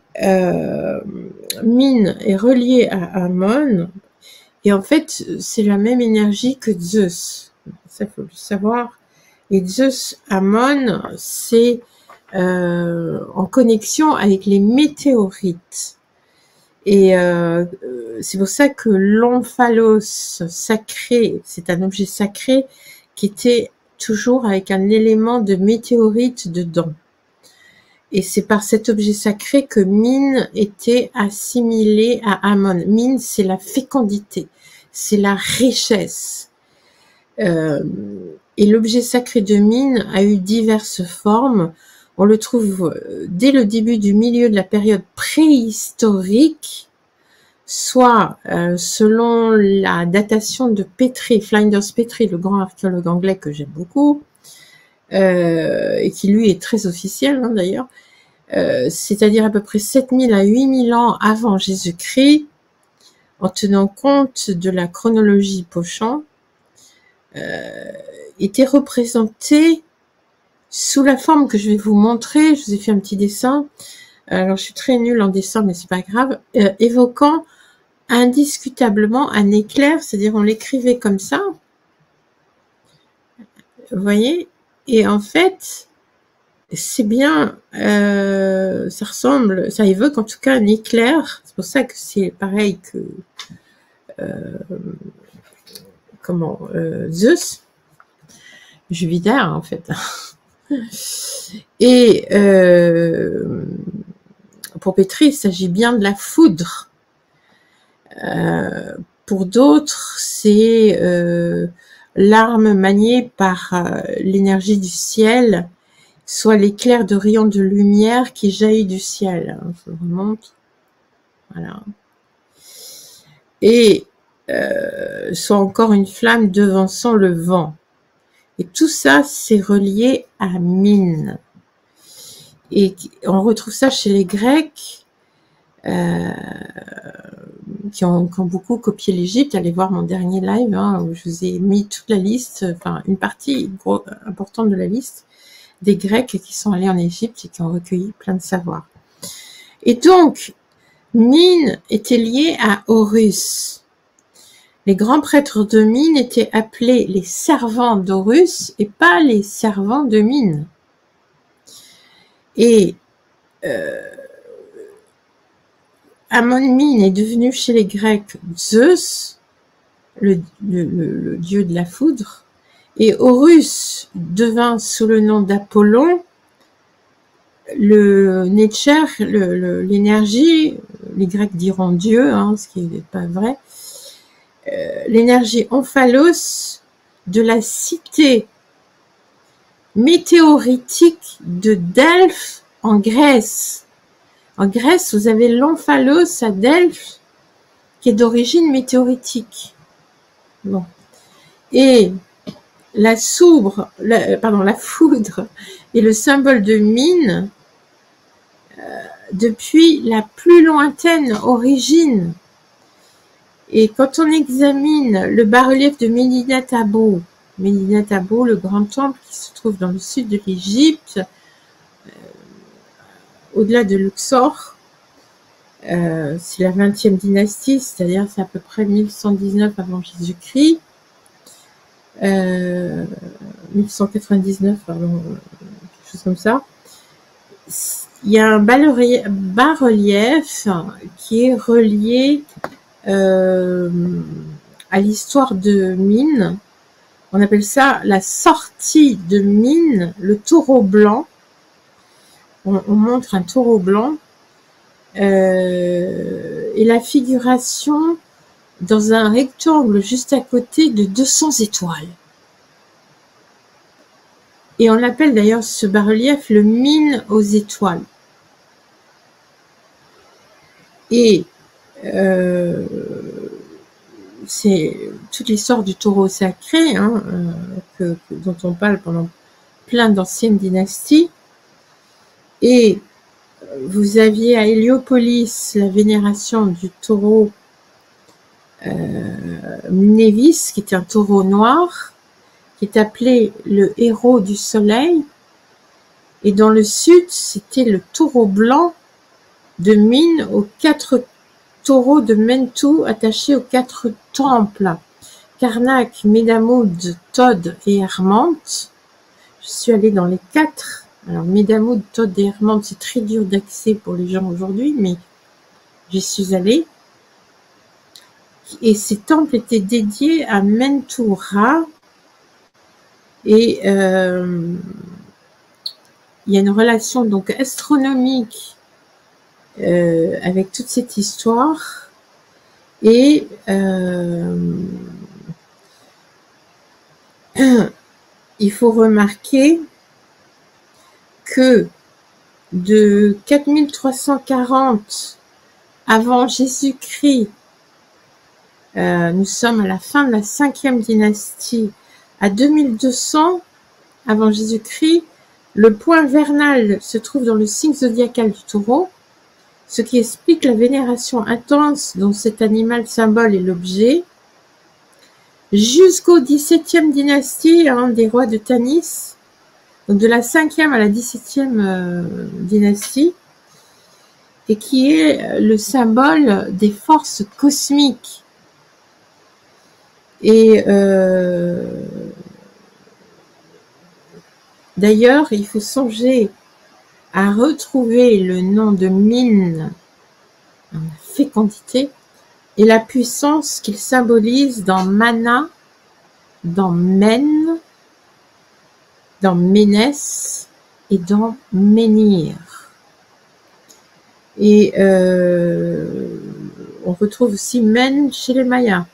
Mine est relié à Amon, et en fait, c'est la même énergie que Zeus. Ça, il faut le savoir. Et Zeus, Amon, c'est en connexion avec les météorites. Et c'est pour ça que l'omphalos sacré, c'est un objet sacré qui était toujours avec un élément de météorite dedans. Et c'est par cet objet sacré que Mine était assimilé à Amon. Mine, c'est la fécondité, c'est la richesse. Et l'objet sacré de Mine a eu diverses formes. On le trouve dès le début du milieu de la période préhistorique, soit selon la datation de Petrie, Flinders Petrie, le grand archéologue anglais que j'aime beaucoup, et qui lui est très officiel hein, d'ailleurs, c'est-à-dire à peu près 7000 à 8000 ans avant Jésus-Christ, en tenant compte de la chronologie Pochon, était représenté sous la forme que je vais vous montrer. Je vous ai fait un petit dessin. Alors, je suis très nulle en dessin, mais c'est pas grave. Évoquant indiscutablement un éclair, c'est-à-dire on l'écrivait comme ça. Vous voyez? Et en fait, c'est bien, ça ressemble, ça évoque en tout cas un éclair. C'est pour ça que c'est pareil que Zeus, Jupiter en fait. Et pour Pétri, il s'agit bien de la foudre. Pour d'autres, c'est l'arme maniée par l'énergie du ciel, soit l'éclair de rayons de lumière qui jaillit du ciel. Je vous remonte. Voilà. Et soit encore une flamme devançant le vent. Et tout ça, c'est relié à Mine. Et on retrouve ça chez les Grecs, qui ont beaucoup copié l'Égypte. Allez voir mon dernier live, où je vous ai mis toute la liste, enfin une partie importante de la liste des Grecs qui sont allés en Égypte et qui ont recueilli plein de savoirs. Et donc, Mine était lié à Horus. Les grands prêtres de Mine étaient appelés les servants d'Horus et pas les servants de Mine. Et Amon-Mine est devenu chez les Grecs Zeus, le dieu de la foudre, et Horus devint sous le nom d'Apollon le Netcher, l'énergie, les Grecs diront Dieu, ce qui n'est pas vrai, l'énergie omphalos de la cité météoritique de Delphes en Grèce. En Grèce, vous avez l'omphalos à Delphes qui est d'origine météoritique. Bon. Et la foudre est le symbole de Mine depuis la plus lointaine origine. Et quand on examine le bas-relief de Médinat Abou, le grand temple qui se trouve dans le sud de l'Égypte, au-delà de Luxor, c'est la 20e dynastie, c'est-à-dire c'est à peu près 1119 avant Jésus-Christ, 1199, pardon, quelque chose comme ça. Il y a un bas-relief qui est relié à l'histoire de Mine. On appelle ça la sortie de Mine, le taureau blanc. On montre un taureau blanc et la figuration dans un rectangle juste à côté de 200 étoiles. Et on appelle d'ailleurs ce bas-relief le Mine aux étoiles. Et c'est toute l'histoire du taureau sacré dont on parle pendant plein d'anciennes dynasties. Et vous aviez à Héliopolis la vénération du taureau Mnévis, qui était un taureau noir, qui est appelé le héros du soleil. Et dans le sud, c'était le taureau blanc de Mine aux 4 taureaux de Mentou attachés aux 4 temples, Karnak, Médamoud, Tod et Hermante. Je suis allée dans les 4. Alors, Médamoud, Tod et Hermante, c'est très dur d'accès pour les gens aujourd'hui, mais j'y suis allée. Et ces temples étaient dédiés à Mentou-Ra. Et il y a une relation donc astronomique avec toute cette histoire. Et il faut remarquer que de 4340 avant Jésus-Christ, nous sommes à la fin de la 5e dynastie, à 2200 avant Jésus-Christ, le point vernal se trouve dans le signe zodiacal du taureau, ce qui explique la vénération intense dont cet animal symbole est l'objet, jusqu'au XVIIe dynastie des rois de Tanis, donc de la 5e à la 17e dynastie, et qui est le symbole des forces cosmiques. Et d'ailleurs, il faut songer à retrouver le nom de Min, la fécondité, et la puissance qu'il symbolise dans Mana, dans Men, dans Ménès et dans Menhir. Et on retrouve aussi Men chez les Mayas.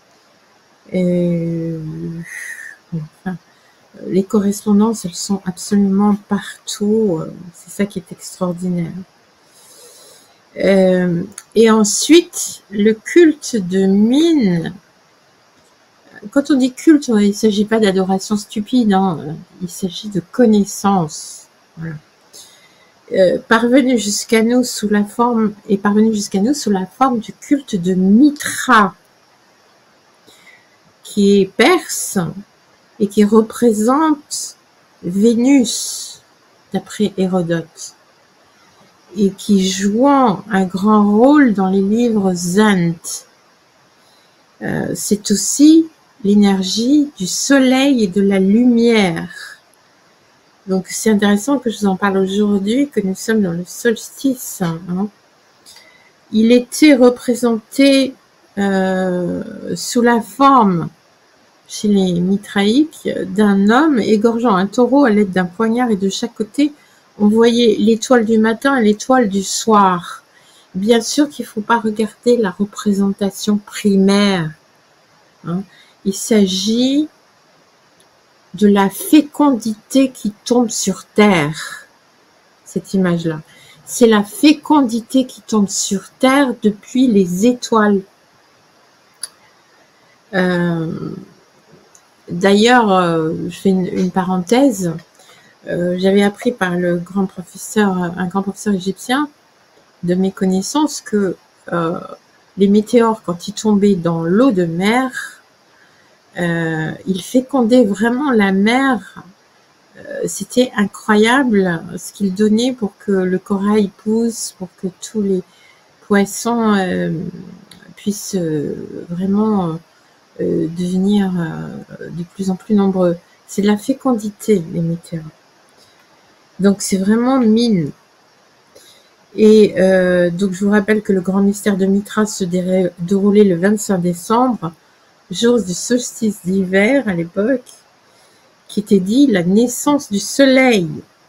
Et, enfin, les correspondances, elles sont absolument partout. C'est ça qui est extraordinaire. Et ensuite, le culte de Min. Quand on dit culte, il ne s'agit pas d'adoration stupide, hein, il s'agit de connaissance. Voilà. Parvenu jusqu'à nous sous la forme du culte de Mitra, qui est perse et qui représente Vénus, d'après Hérodote, et qui jouant un grand rôle dans les livres Zant. C'est aussi l'énergie du soleil et de la lumière. Donc c'est intéressant que je vous en parle aujourd'hui, que nous sommes dans le solstice. Hein. Il était représenté sous la forme, chez les Mitraïques, d'un homme égorgeant un taureau à l'aide d'un poignard, et de chaque côté, on voyait l'étoile du matin et l'étoile du soir. Bien sûr qu'il ne faut pas regarder la représentation primaire. Hein. Il s'agit de la fécondité qui tombe sur Terre, cette image-là. C'est la fécondité qui tombe sur Terre depuis les étoiles. D'ailleurs, je fais une parenthèse, j'avais appris par un grand professeur égyptien, de mes connaissances, que les météores, quand ils tombaient dans l'eau de mer, ils fécondaient vraiment la mer. C'était incroyable ce qu'ils donnaient pour que le corail pousse, pour que tous les poissons puissent vraiment devenir de plus en plus nombreux. C'est de la fécondité, les météores. Donc c'est vraiment Min. Et donc je vous rappelle que le grand mystère de Mitra se déroulait le 25 décembre, jour du solstice d'hiver à l'époque, qui était dit la naissance du soleil.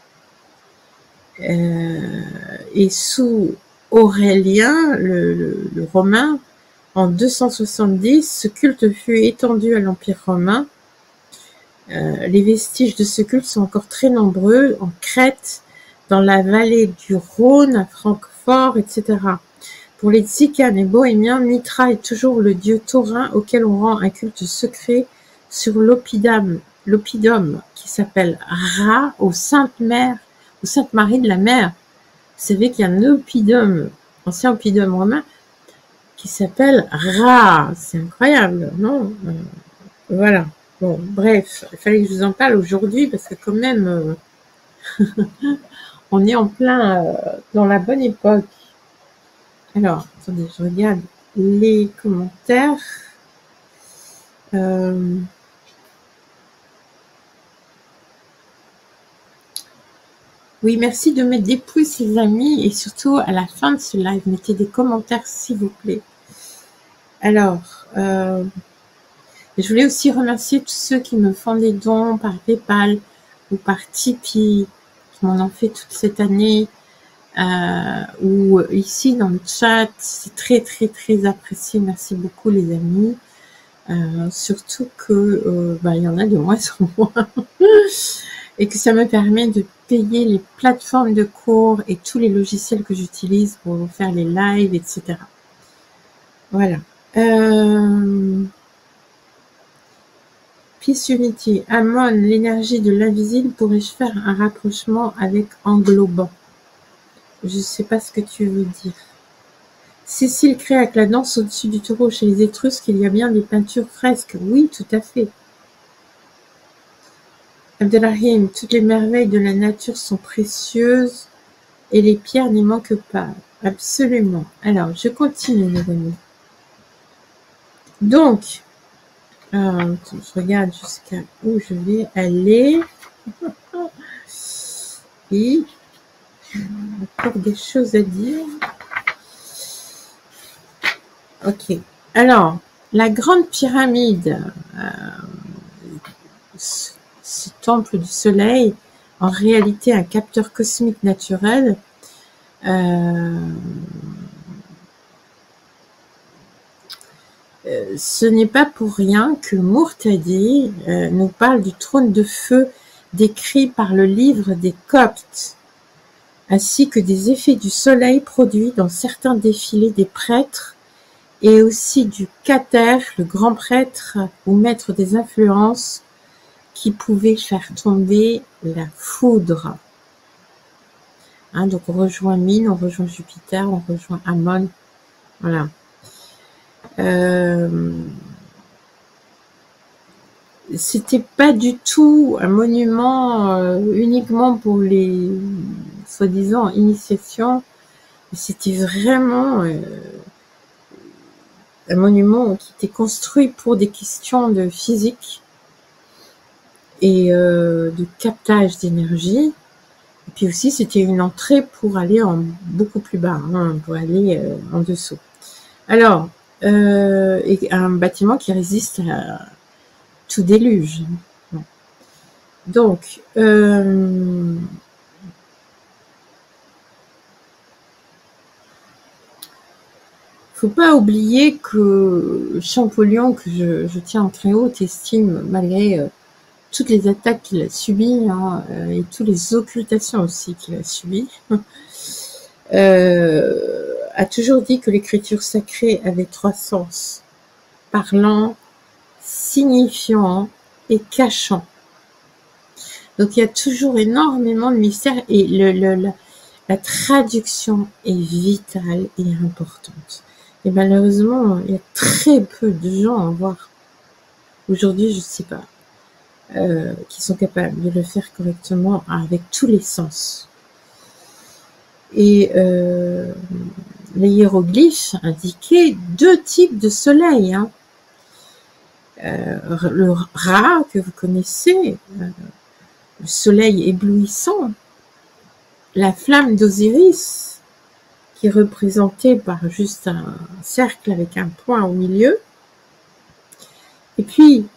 Et sous Aurélien, le romain, en 270, ce culte fut étendu à l'Empire romain. Les vestiges de ce culte sont encore très nombreux en Crète, dans la vallée du Rhône, à Francfort, etc. Pour les Tsicanes et Bohémiens, Mitra est toujours le dieu taurin auquel on rend un culte secret sur l'oppidum qui s'appelle Ra aux Saintes Maries de la Mer. Vous savez qu'il y a un oppidum, ancien oppidum romain, qui s'appelle Ra. C'est incroyable, non? Voilà. Bon, bref, il fallait que je vous en parle aujourd'hui parce que quand même, on est en plein dans la bonne époque. Alors, attendez, je regarde les commentaires. Oui, merci de mettre des pouces, les amis, et surtout à la fin de ce live, mettez des commentaires, s'il vous plaît. Alors, je voulais aussi remercier tous ceux qui me font des dons par PayPal ou par Tipeee, qui m'en ont fait toute cette année, ou ici dans le chat. C'est très, très, très apprécié. Merci beaucoup, les amis. Surtout que il y en a de moins en moins. Et que ça me permet de payer les plateformes de cours et tous les logiciels que j'utilise pour faire les lives, etc. Voilà. Peace Unity. Amon, l'énergie de l'invisible, pourrais-je faire un rapprochement avec englobant? Je ne sais pas ce que tu veux dire. Cécile crée avec la danse au-dessus du taureau chez les Étrusques, il y a bien des peintures fresques. Oui, tout à fait. Abdelrahim, toutes les merveilles de la nature sont précieuses et les pierres n'y manquent pas. Absolument. Alors, je continue, mes amis. Donc, je regarde jusqu'à où je vais aller. Et encore des choses à dire. Ok. Alors, la grande pyramide, ce temple du soleil, en réalité un capteur cosmique naturel. Ce n'est pas pour rien que Murtadi nous parle du trône de feu décrit par le livre des Coptes, ainsi que des effets du soleil produits dans certains défilés des prêtres, et aussi du Kater, le grand prêtre ou maître des influences, qui pouvait faire tomber la foudre. Hein, donc on rejoint Mine, on rejoint Jupiter, on rejoint Ammon. Voilà. C'était pas du tout un monument uniquement pour les soi-disant initiations, mais c'était vraiment un monument qui était construit pour des questions de physique et de captage d'énergie. Et puis aussi, c'était une entrée pour aller beaucoup plus bas, hein, pour aller en dessous. Alors, et un bâtiment qui résiste à tout déluge. Donc, faut pas oublier que Champollion, que je tiens en très haute estime, malgré toutes les attaques qu'il a subies, hein, et toutes les occultations aussi qu'il a subies, a toujours dit que l'écriture sacrée avait 3 sens: parlant, signifiant et cachant. Donc il y a toujours énormément de mystères et la traduction est vitale et importante. Et malheureusement, il y a très peu de gens, voire aujourd'hui, je ne sais pas, qui sont capables de le faire correctement avec tous les sens. Et les hiéroglyphes indiquaient 2 types de soleil. Hein. Le Ra, que vous connaissez, le soleil éblouissant, la flamme d'Osiris, qui est représentée par juste un cercle avec un point au milieu, et puis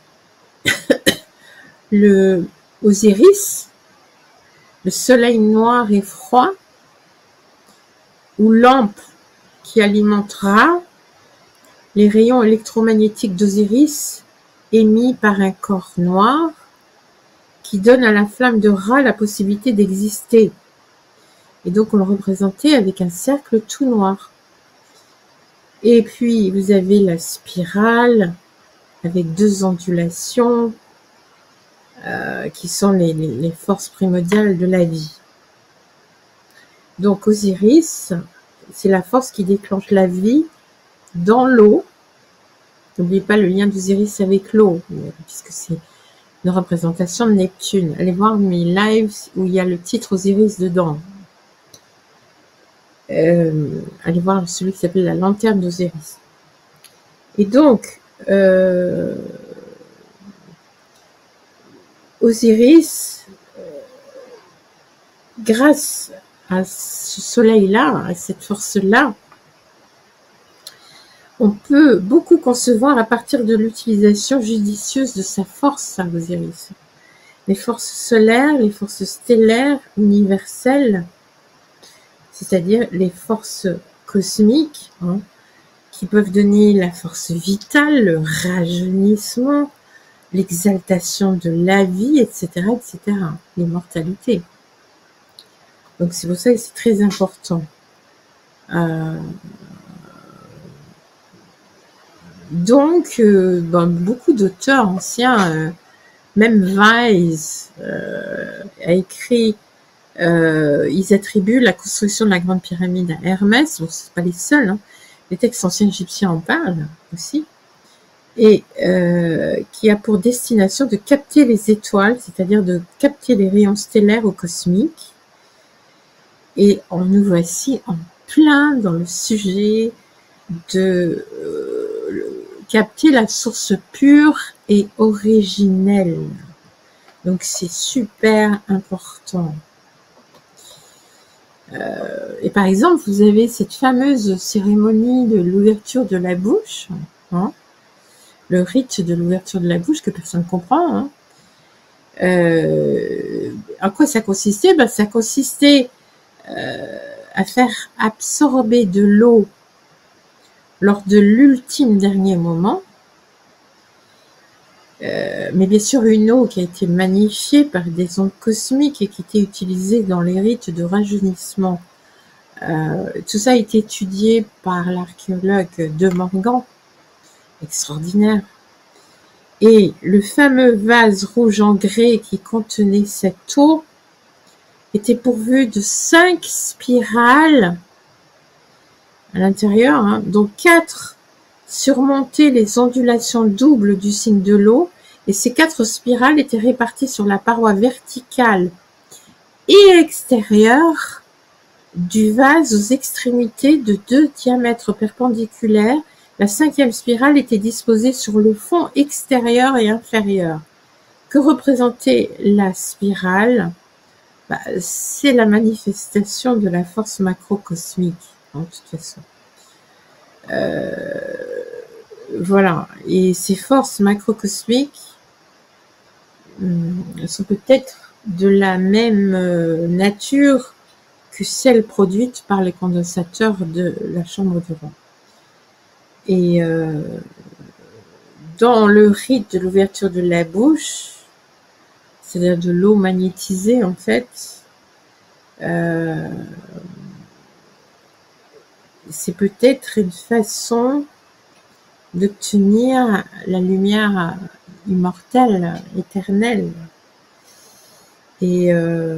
le Osiris, le soleil noir et froid, ou lampe qui alimentera les rayons électromagnétiques d'Osiris émis par un corps noir qui donne à la flamme de Ra la possibilité d'exister. Et donc on le représentait avec un cercle tout noir. Et puis vous avez la spirale avec 2 ondulations qui sont les forces primordiales de la vie. Donc Osiris, c'est la force qui déclenche la vie dans l'eau. N'oubliez pas le lien d'Osiris avec l'eau, puisque c'est une représentation de Neptune. Allez voir mes lives où il y a le titre Osiris dedans. Allez voir celui qui s'appelle la lanterne d'Osiris. Et donc, Osiris, grâce à ce soleil-là, à cette force-là, on peut beaucoup concevoir à partir de l'utilisation judicieuse de sa force à Osiris. Les forces solaires, les forces stellaires, universelles, c'est-à-dire les forces cosmiques, hein, qui peuvent donner la force vitale, le rajeunissement, l'exaltation de la vie, etc., etc., l'immortalité. Donc c'est pour ça que c'est très important. Donc, beaucoup d'auteurs anciens, même Weiss a écrit Ils attribuent la construction de la Grande Pyramide à Hermès. Bon, c'est pas les seuls, hein. Les textes anciens égyptiens en parlent aussi. Et qui a pour destination de capter les étoiles, c'est-à-dire de capter les rayons stellaires ou cosmiques. Et nous voici en plein dans le sujet de capter la source pure et originelle. Donc c'est super important. Et par exemple, vous avez cette fameuse cérémonie de l'ouverture de la bouche, hein, le rite de l'ouverture de la bouche que personne ne comprend. Hein. En quoi ça consistait? Ben, ça consistait à faire absorber de l'eau lors de l'ultime dernier moment, mais bien sûr une eau qui a été magnifiée par des ondes cosmiques et qui était utilisée dans les rites de rajeunissement. Tout ça a été étudié par l'archéologue De Morgan, extraordinaire. Et le fameux vase rouge en grès qui contenait cette eau était pourvu de 5 spirales à l'intérieur, hein, dont 4 surmontaient les ondulations doubles du signe de l'eau, et ces 4 spirales étaient réparties sur la paroi verticale et extérieure du vase aux extrémités de 2 diamètres perpendiculaires. La 5e spirale était disposée sur le fond extérieur et inférieur. Que représentait la spirale? C'est la manifestation de la force macrocosmique, en toute façon. Voilà. Et ces forces macrocosmiques sont peut-être de la même nature que celles produites par les condensateurs de la chambre de vent. Et dans le rite de l'ouverture de la bouche, c'est-à-dire de l'eau magnétisée en fait, c'est peut-être une façon d'obtenir la lumière immortelle, éternelle. Et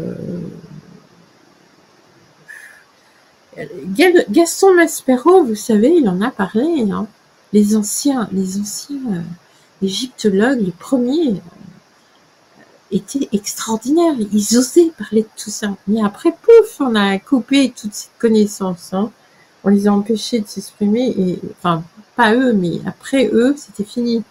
Gaston Maspero, vous savez, il en a parlé, hein. Les anciens égyptologues, les premiers, étaient extraordinaires. Ils osaient parler de tout ça. Mais après, pouf, on a coupé toute cette connaissance. Hein. On les a empêchés de s'exprimer. Et, enfin, pas eux, mais après eux, c'était fini.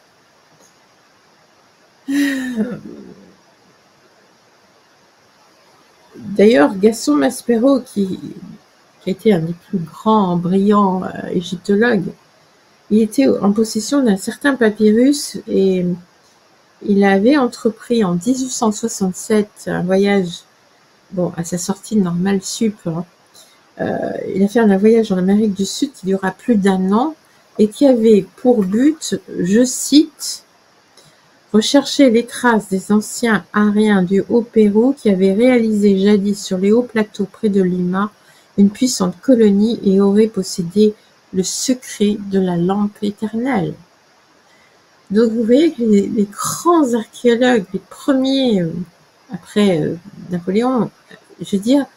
D'ailleurs, Gaston Maspero, qui a été un des plus grands, brillants égyptologues, il était en possession d'un certain papyrus et il avait entrepris en 1867 un voyage, bon, à sa sortie de Normal Sup, hein. Il a fait un voyage en Amérique du Sud qui dura plus d'1 an et qui avait pour but, je cite, rechercher les traces des anciens Ariens du Haut-Pérou qui avaient réalisé jadis sur les hauts plateaux près de Lima une puissante colonie et auraient possédé le secret de la lampe éternelle. Donc vous voyez que les grands archéologues, les premiers, après Napoléon, je veux dire,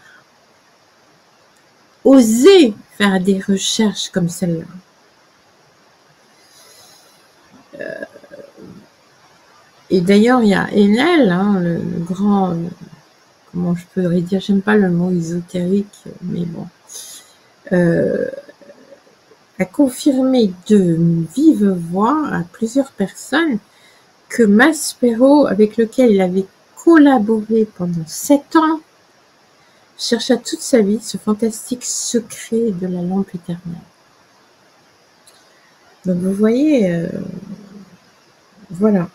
osaient faire des recherches comme celle-là. Et d'ailleurs, il y a Enel, hein, le grand, comment je pourrais dire, j'aime pas le mot ésotérique, mais bon, a confirmé de vive voix à plusieurs personnes que Maspero, avec lequel il avait collaboré pendant 7 ans, chercha toute sa vie ce fantastique secret de la lampe éternelle. Donc vous voyez, voilà.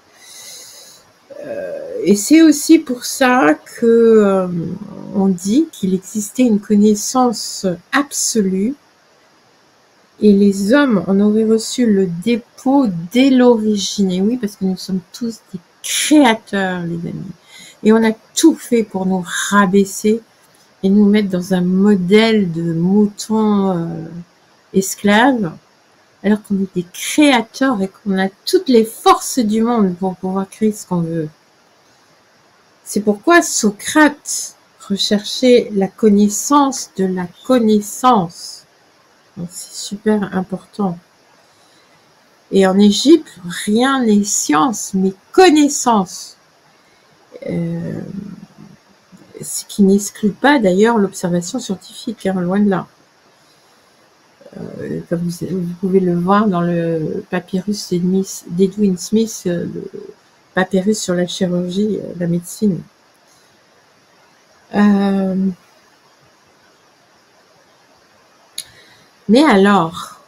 Et c'est aussi pour ça que on dit qu'il existait une connaissance absolue et les hommes en auraient reçu le dépôt dès l'origine. Et oui, parce que nous sommes tous des créateurs, les amis. Et on a tout fait pour nous rabaisser et nous mettre dans un modèle de moutons esclaves, alors qu'on est des créateurs et qu'on a toutes les forces du monde pour pouvoir créer ce qu'on veut. C'est pourquoi Socrate rechercher la connaissance de la connaissance. C'est super important. Et en Égypte, rien n'est science, mais connaissance. Ce qui n'exclut pas d'ailleurs l'observation scientifique, hein, loin de là. Comme vous pouvez le voir dans le papyrus d'Edwin Smith, le papyrus sur la chirurgie, la médecine. Mais alors,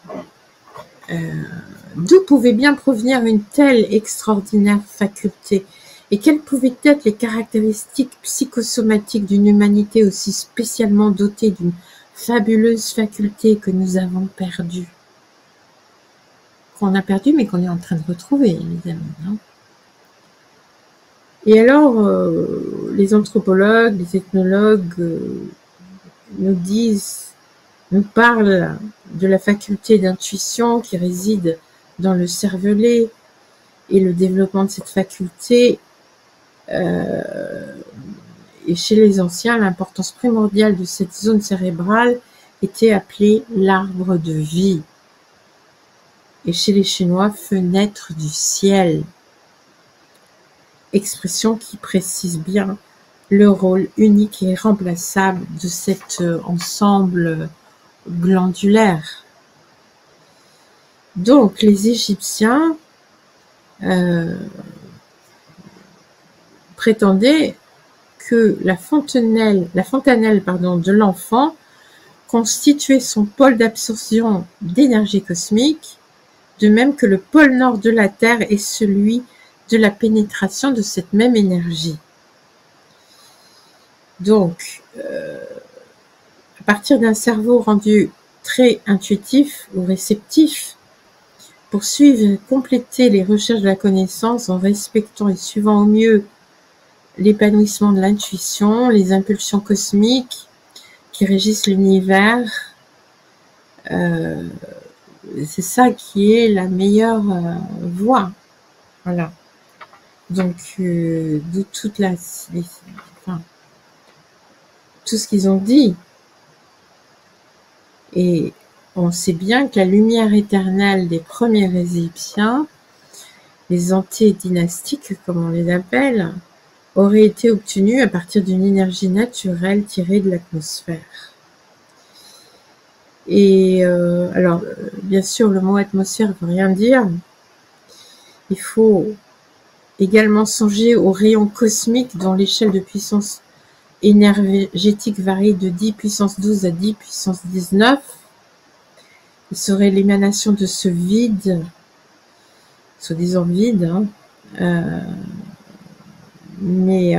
d'où pouvait bien provenir une telle extraordinaire faculté? Et quelles pouvaient être les caractéristiques psychosomatiques d'une humanité aussi spécialement dotée d'une fabuleuse faculté que nous avons perdue? Qu'on a perdue, mais qu'on est en train de retrouver, les amis. Hein. Et alors, les anthropologues, les ethnologues nous parlent de la faculté d'intuition qui réside dans le cervelet, et le développement de cette faculté. Et chez les anciens, l'importance primordiale de cette zone cérébrale était appelée l'arbre de vie. Et chez les Chinois, fenêtre du ciel. Expression qui précise bien le rôle unique et irremplaçable de cet ensemble glandulaire. Donc, les Égyptiens prétendaient que la fontanelle de l'enfant constituait son pôle d'absorption d'énergie cosmique, de même que le pôle nord de la Terre est celui de la pénétration de cette même énergie. Donc, à partir d'un cerveau rendu très intuitif ou réceptif, pour suivre et compléter les recherches de la connaissance en respectant et suivant au mieux l'épanouissement de l'intuition, les impulsions cosmiques qui régissent l'univers, c'est ça qui est la meilleure voie. Voilà. Donc, de toute tout ce qu'ils ont dit. Et on sait bien que la lumière éternelle des premiers Égyptiens, les antédynastiques comme on les appelle, aurait été obtenue à partir d'une énergie naturelle tirée de l'atmosphère. Et alors, bien sûr, le mot atmosphère ne veut rien dire. Il faut également songer aux rayons cosmiques dont l'échelle de puissance énergétique varie de 10 puissance 12 à 10 puissance 19. Il serait l'émanation de ce vide, soi-disant vide, hein, mais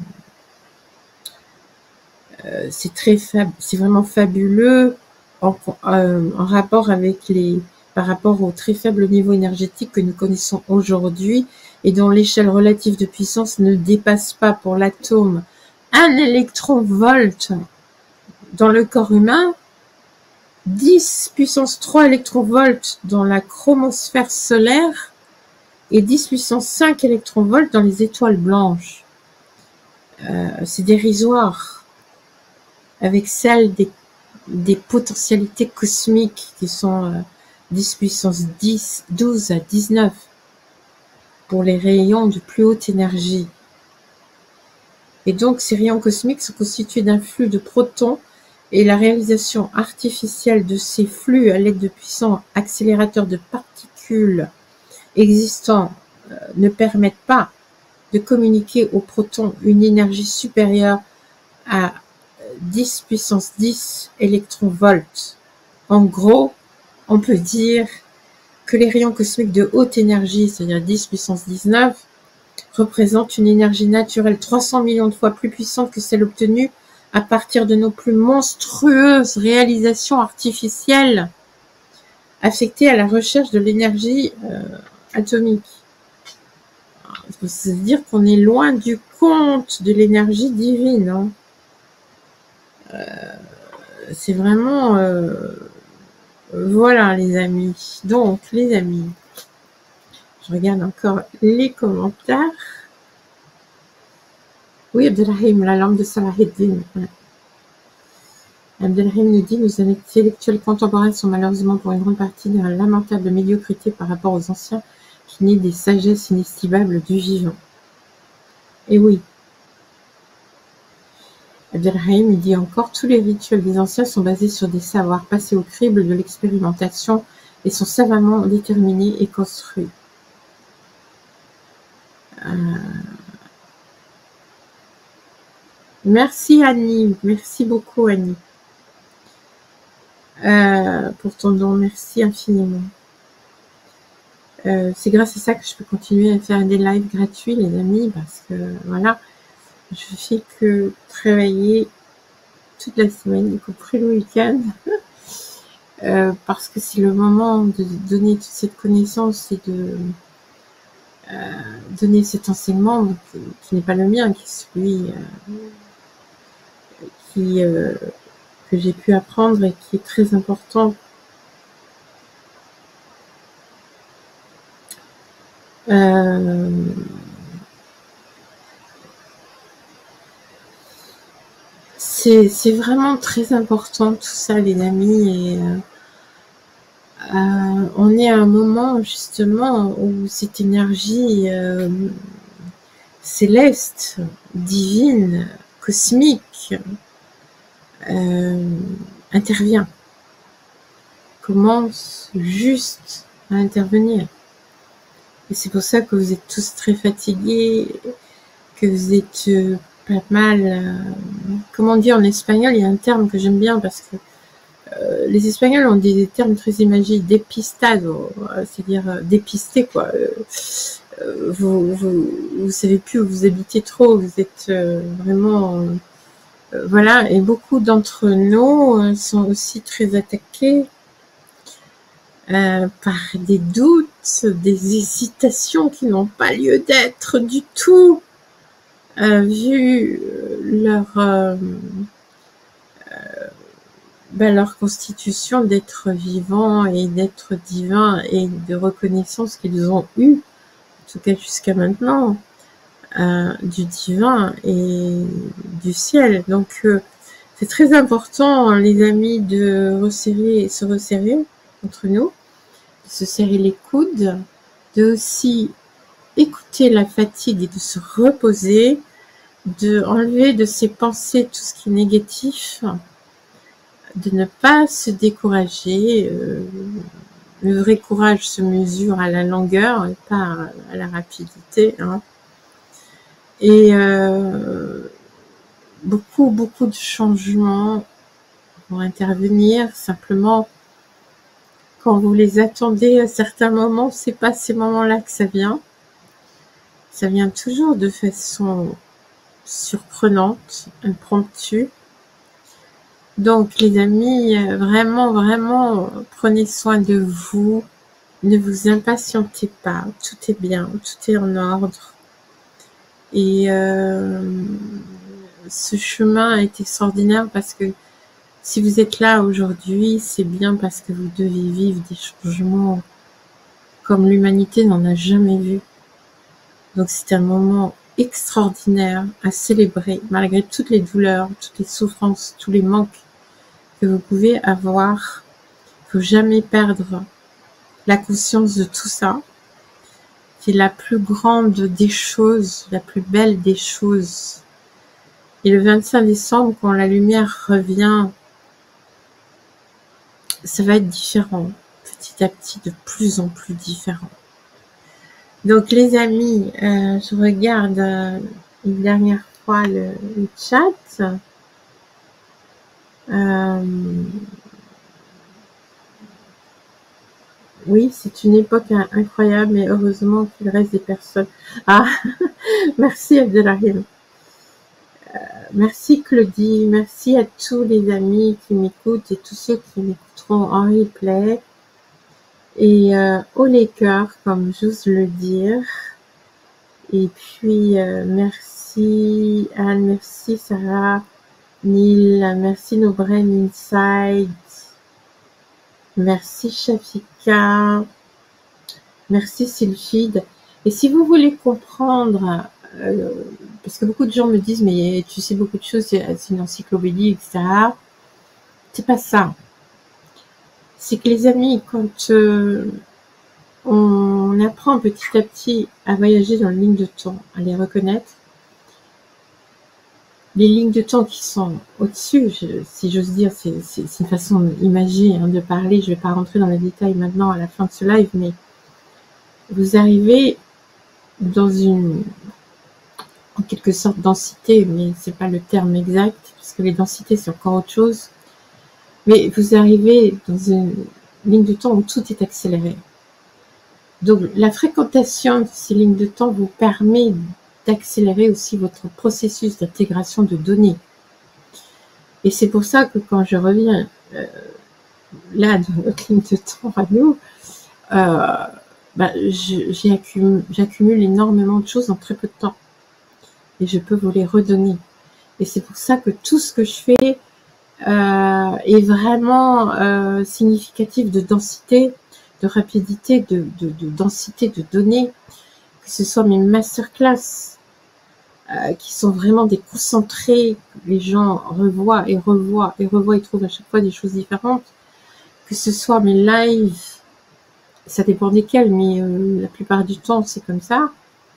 c'est vraiment fabuleux en rapport avec par rapport au très faible niveau énergétique que nous connaissons aujourd'hui et dont l'échelle relative de puissance ne dépasse pas pour l'atome 1 électronvolt dans le corps humain, 10 puissance 3 électronvolts dans la chromosphère solaire et 10 puissance 5 électronvolts dans les étoiles blanches. C'est dérisoire avec celle des potentialités cosmiques qui sont 10 puissance 12 à 19 pour les rayons de plus haute énergie. Et donc, ces rayons cosmiques sont constitués d'un flux de protons et la réalisation artificielle de ces flux à l'aide de puissants accélérateurs de particules existants ne permettent pas de communiquer aux protons une énergie supérieure à 10 puissance 10 électronvolts. En gros, on peut dire que les rayons cosmiques de haute énergie, c'est-à-dire 10 puissance 19, représentent une énergie naturelle 300 millions de fois plus puissante que celle obtenue à partir de nos plus monstrueuses réalisations artificielles affectées à la recherche de l'énergie atomique. C'est-à-dire qu'on est loin du compte de l'énergie divine. Hein. C'est vraiment... voilà, les amis. Donc, les amis, je regarde encore les commentaires. Oui, Abdelrahim, la lampe de Salahuddin. Ouais. Abdelrahim nous dit, nos intellectuels contemporains sont malheureusement pour une grande partie d'une lamentable médiocrité par rapport aux anciens qui nient des sagesses inestimables du vivant. Et oui. Abdelrahim dit encore, tous les rituels des anciens sont basés sur des savoirs passés au crible de l'expérimentation et sont savamment déterminés et construits. Merci Annie, merci beaucoup Annie pour ton don, merci infiniment. C'est grâce à ça que je peux continuer à faire des lives gratuits les amis, parce que voilà, je fais que travailler toute la semaine, y compris le week-end, parce que c'est le moment de donner toute cette connaissance et de donner cet enseignement qui n'est pas le mien, qui est celui que j'ai pu apprendre et qui est très important. C'est vraiment très important tout ça les amis, et on est à un moment justement où cette énergie céleste, divine, cosmique intervient, commence juste à intervenir. Et c'est pour ça que vous êtes tous très fatigués, que vous êtes pas mal... comment dire en espagnol, il y a un terme que j'aime bien parce que les Espagnols ont des termes très imagés, dépistado, c'est-à-dire dépister quoi. Vous savez plus où vous habitez trop, vous êtes vraiment... voilà, et beaucoup d'entre nous sont aussi très attaqués par des doutes, des hésitations qui n'ont pas lieu d'être du tout, vu leur constitution d'être vivant et d'être divin et de reconnaissance qu'ils ont eu, en tout cas jusqu'à maintenant, du divin et du ciel. Donc c'est très important les amis de se resserrer entre nous, de se serrer les coudes, de aussi écouter la fatigue et de se reposer, de enlever de ses pensées tout ce qui est négatif, de ne pas se décourager. Le vrai courage se mesure à la longueur et pas à la rapidité, hein. Et beaucoup de changements vont intervenir. Simplement, quand vous les attendez à certains moments, c'est pas ces moments-là que ça vient. Ça vient toujours de façon surprenante, impromptue. Donc les amis, vraiment, prenez soin de vous. Ne vous impatientez pas. Tout est bien, tout est en ordre. Et ce chemin est extraordinaire parce que si vous êtes là aujourd'hui, c'est bien parce que vous devez vivre des changements comme l'humanité n'en a jamais vu. Donc c'est un moment extraordinaire à célébrer, malgré toutes les douleurs, toutes les souffrances, tous les manques que vous pouvez avoir. Il ne faut jamais perdre la conscience de tout ça, qui est la plus grande des choses, la plus belle des choses. Et le 25 décembre, quand la lumière revient, ça va être différent, petit à petit, de plus en plus différent. Donc les amis, je regarde une dernière fois le chat. Oui, c'est une époque incroyable, mais heureusement qu'il reste des personnes. Ah, merci Abdelrahim. Merci Claudie, merci à tous les amis qui m'écoutent et tous ceux qui m'écouteront en replay. Et haut les cœurs, comme j'ose le dire. Et puis, merci Anne, merci Sarah, Neil, merci No Brain Inside, merci Shafika, merci Sylphide. Et si vous voulez comprendre parce que beaucoup de gens me disent, mais tu sais beaucoup de choses, c'est une encyclopédie, etc. C'est pas ça. C'est que les amis, quand on apprend petit à petit à voyager dans les lignes de temps, à les reconnaître, les lignes de temps qui sont au-dessus, si j'ose dire, c'est une façon imagée de parler, je ne vais pas rentrer dans les détails maintenant à la fin de ce live, mais vous arrivez dans une, en quelque sorte, densité, mais c'est pas le terme exact, parce que les densités c'est encore autre chose, mais vous arrivez dans une ligne de temps où tout est accéléré. Donc la fréquentation de ces lignes de temps vous permet d'accélérer aussi votre processus d'intégration de données. Et c'est pour ça que quand je reviens là dans notre ligne de temps à nous, j'accumule énormément de choses en très peu de temps. Et je peux vous les redonner. Et c'est pour ça que tout ce que je fais est vraiment significatif de densité, de rapidité, de densité de données, que ce soit mes masterclass, qui sont vraiment des concentrés, les gens revoient et revoient et revoient et trouvent à chaque fois des choses différentes, que ce soit mes lives, ça dépend desquels, mais la plupart du temps c'est comme ça.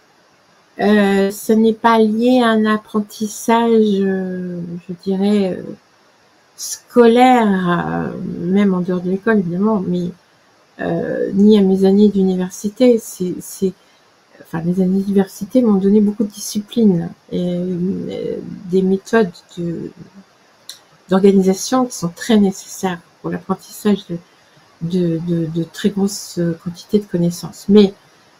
Ce n'est pas lié à un apprentissage, je dirais, scolaire, même en dehors de l'école évidemment, mais ni à mes années d'université. Enfin, les années d'université m'ont donné beaucoup de discipline et des méthodes d'organisation qui sont très nécessaires pour l'apprentissage de très grosses quantités de connaissances. Mais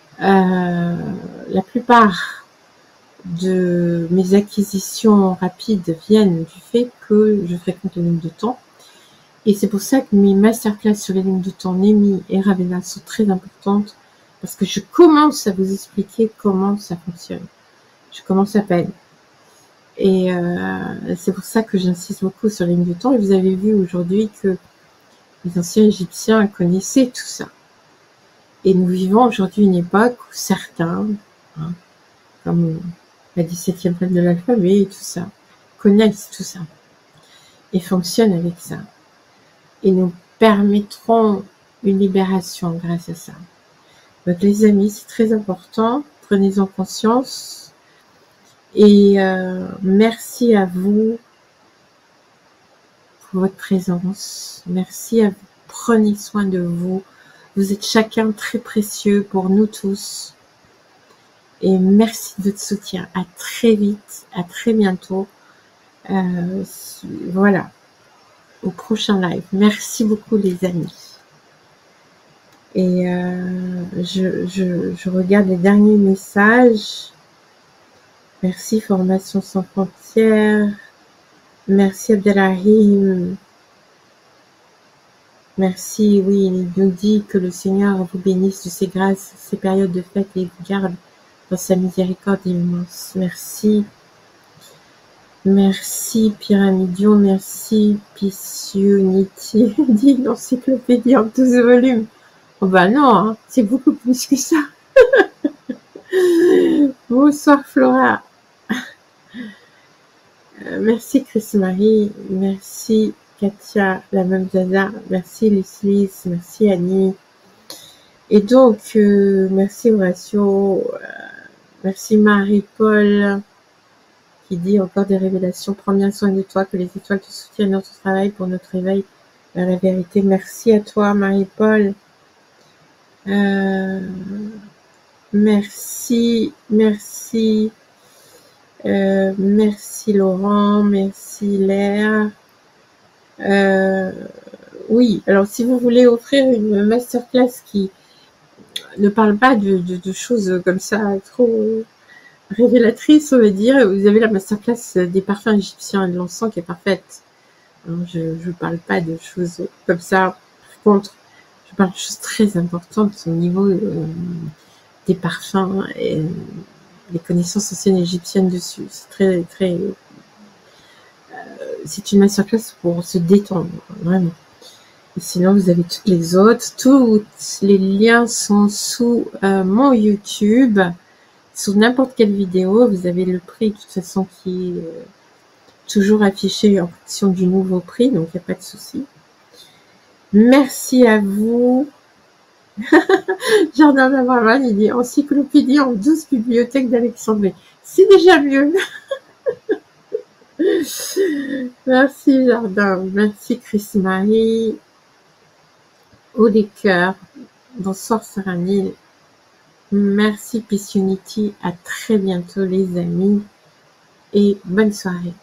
la plupart de mes acquisitions rapides viennent du fait que je fréquente les lignes de temps. Et c'est pour ça que mes masterclass sur les lignes de temps, Némi et Ravena, sont très importantes, parce que je commence à vous expliquer comment ça fonctionne. Je commence à peine. Et c'est pour ça que j'insiste beaucoup sur les lignes de temps. Et vous avez vu aujourd'hui que les anciens Égyptiens connaissaient tout ça. Et nous vivons aujourd'hui une époque où certains, comme la 17e lettre de l'alphabet et tout ça, connaissent tout ça et fonctionnent avec ça. Et nous permettront une libération grâce à ça. Donc les amis, c'est très important, prenez-en conscience. Et merci à vous pour votre présence. Merci à vous. Prenez soin de vous. Vous êtes chacun très précieux pour nous tous. Et merci de votre soutien. À très vite, à très bientôt. Voilà, au prochain live. Merci beaucoup les amis. Et je regarde les derniers messages. Merci Formation sans frontières. Merci Abdelrahim. Merci, oui, il nous dit que le Seigneur vous bénisse de ses grâces, ces périodes de fête et vous garde dans sa miséricorde immense. Merci. Merci Pyramidion, merci Pissunity, dit l'encyclopédie en 12 volumes. Oh bah non, hein, c'est beaucoup plus que ça. Bonsoir Flora. Merci Chris-Marie, merci Katia, la même Zaza, merci Leslie, merci Annie. Et donc, merci Horatio, merci Marie-Paul, qui dit encore des révélations. Prends bien soin de toi, que les étoiles te soutiennent dans ton travail pour notre réveil vers la vérité. Merci à toi Marie-Paul. Merci, merci. Merci Laurent, merci Léa. Oui, alors si vous voulez offrir une masterclass qui ne parle pas de choses comme ça trop révélatrices, on va dire, vous avez la masterclass des parfums égyptiens et de l'encens qui est parfaite. Alors, je ne parle pas de choses comme ça. Par contre, je parle de choses très importantes au niveau des parfums et les connaissances anciennes égyptiennes dessus. C'est très, très... c'est une masterclass pour se détendre, vraiment. Et sinon, vous avez toutes les autres. Tous les liens sont sous mon YouTube. Sur n'importe quelle vidéo, vous avez le prix de toute façon qui est toujours affiché en fonction du nouveau prix, donc il n'y a pas de souci. Merci à vous. Jardin d'Abraham, il dit encyclopédie en 12 bibliothèques d'Alexandrie. C'est déjà mieux. Merci Jardin, merci Chris-Marie. Haut des cœurs. Bonsoir Saranil. Merci Peace Unity. À très bientôt les amis. Et bonne soirée.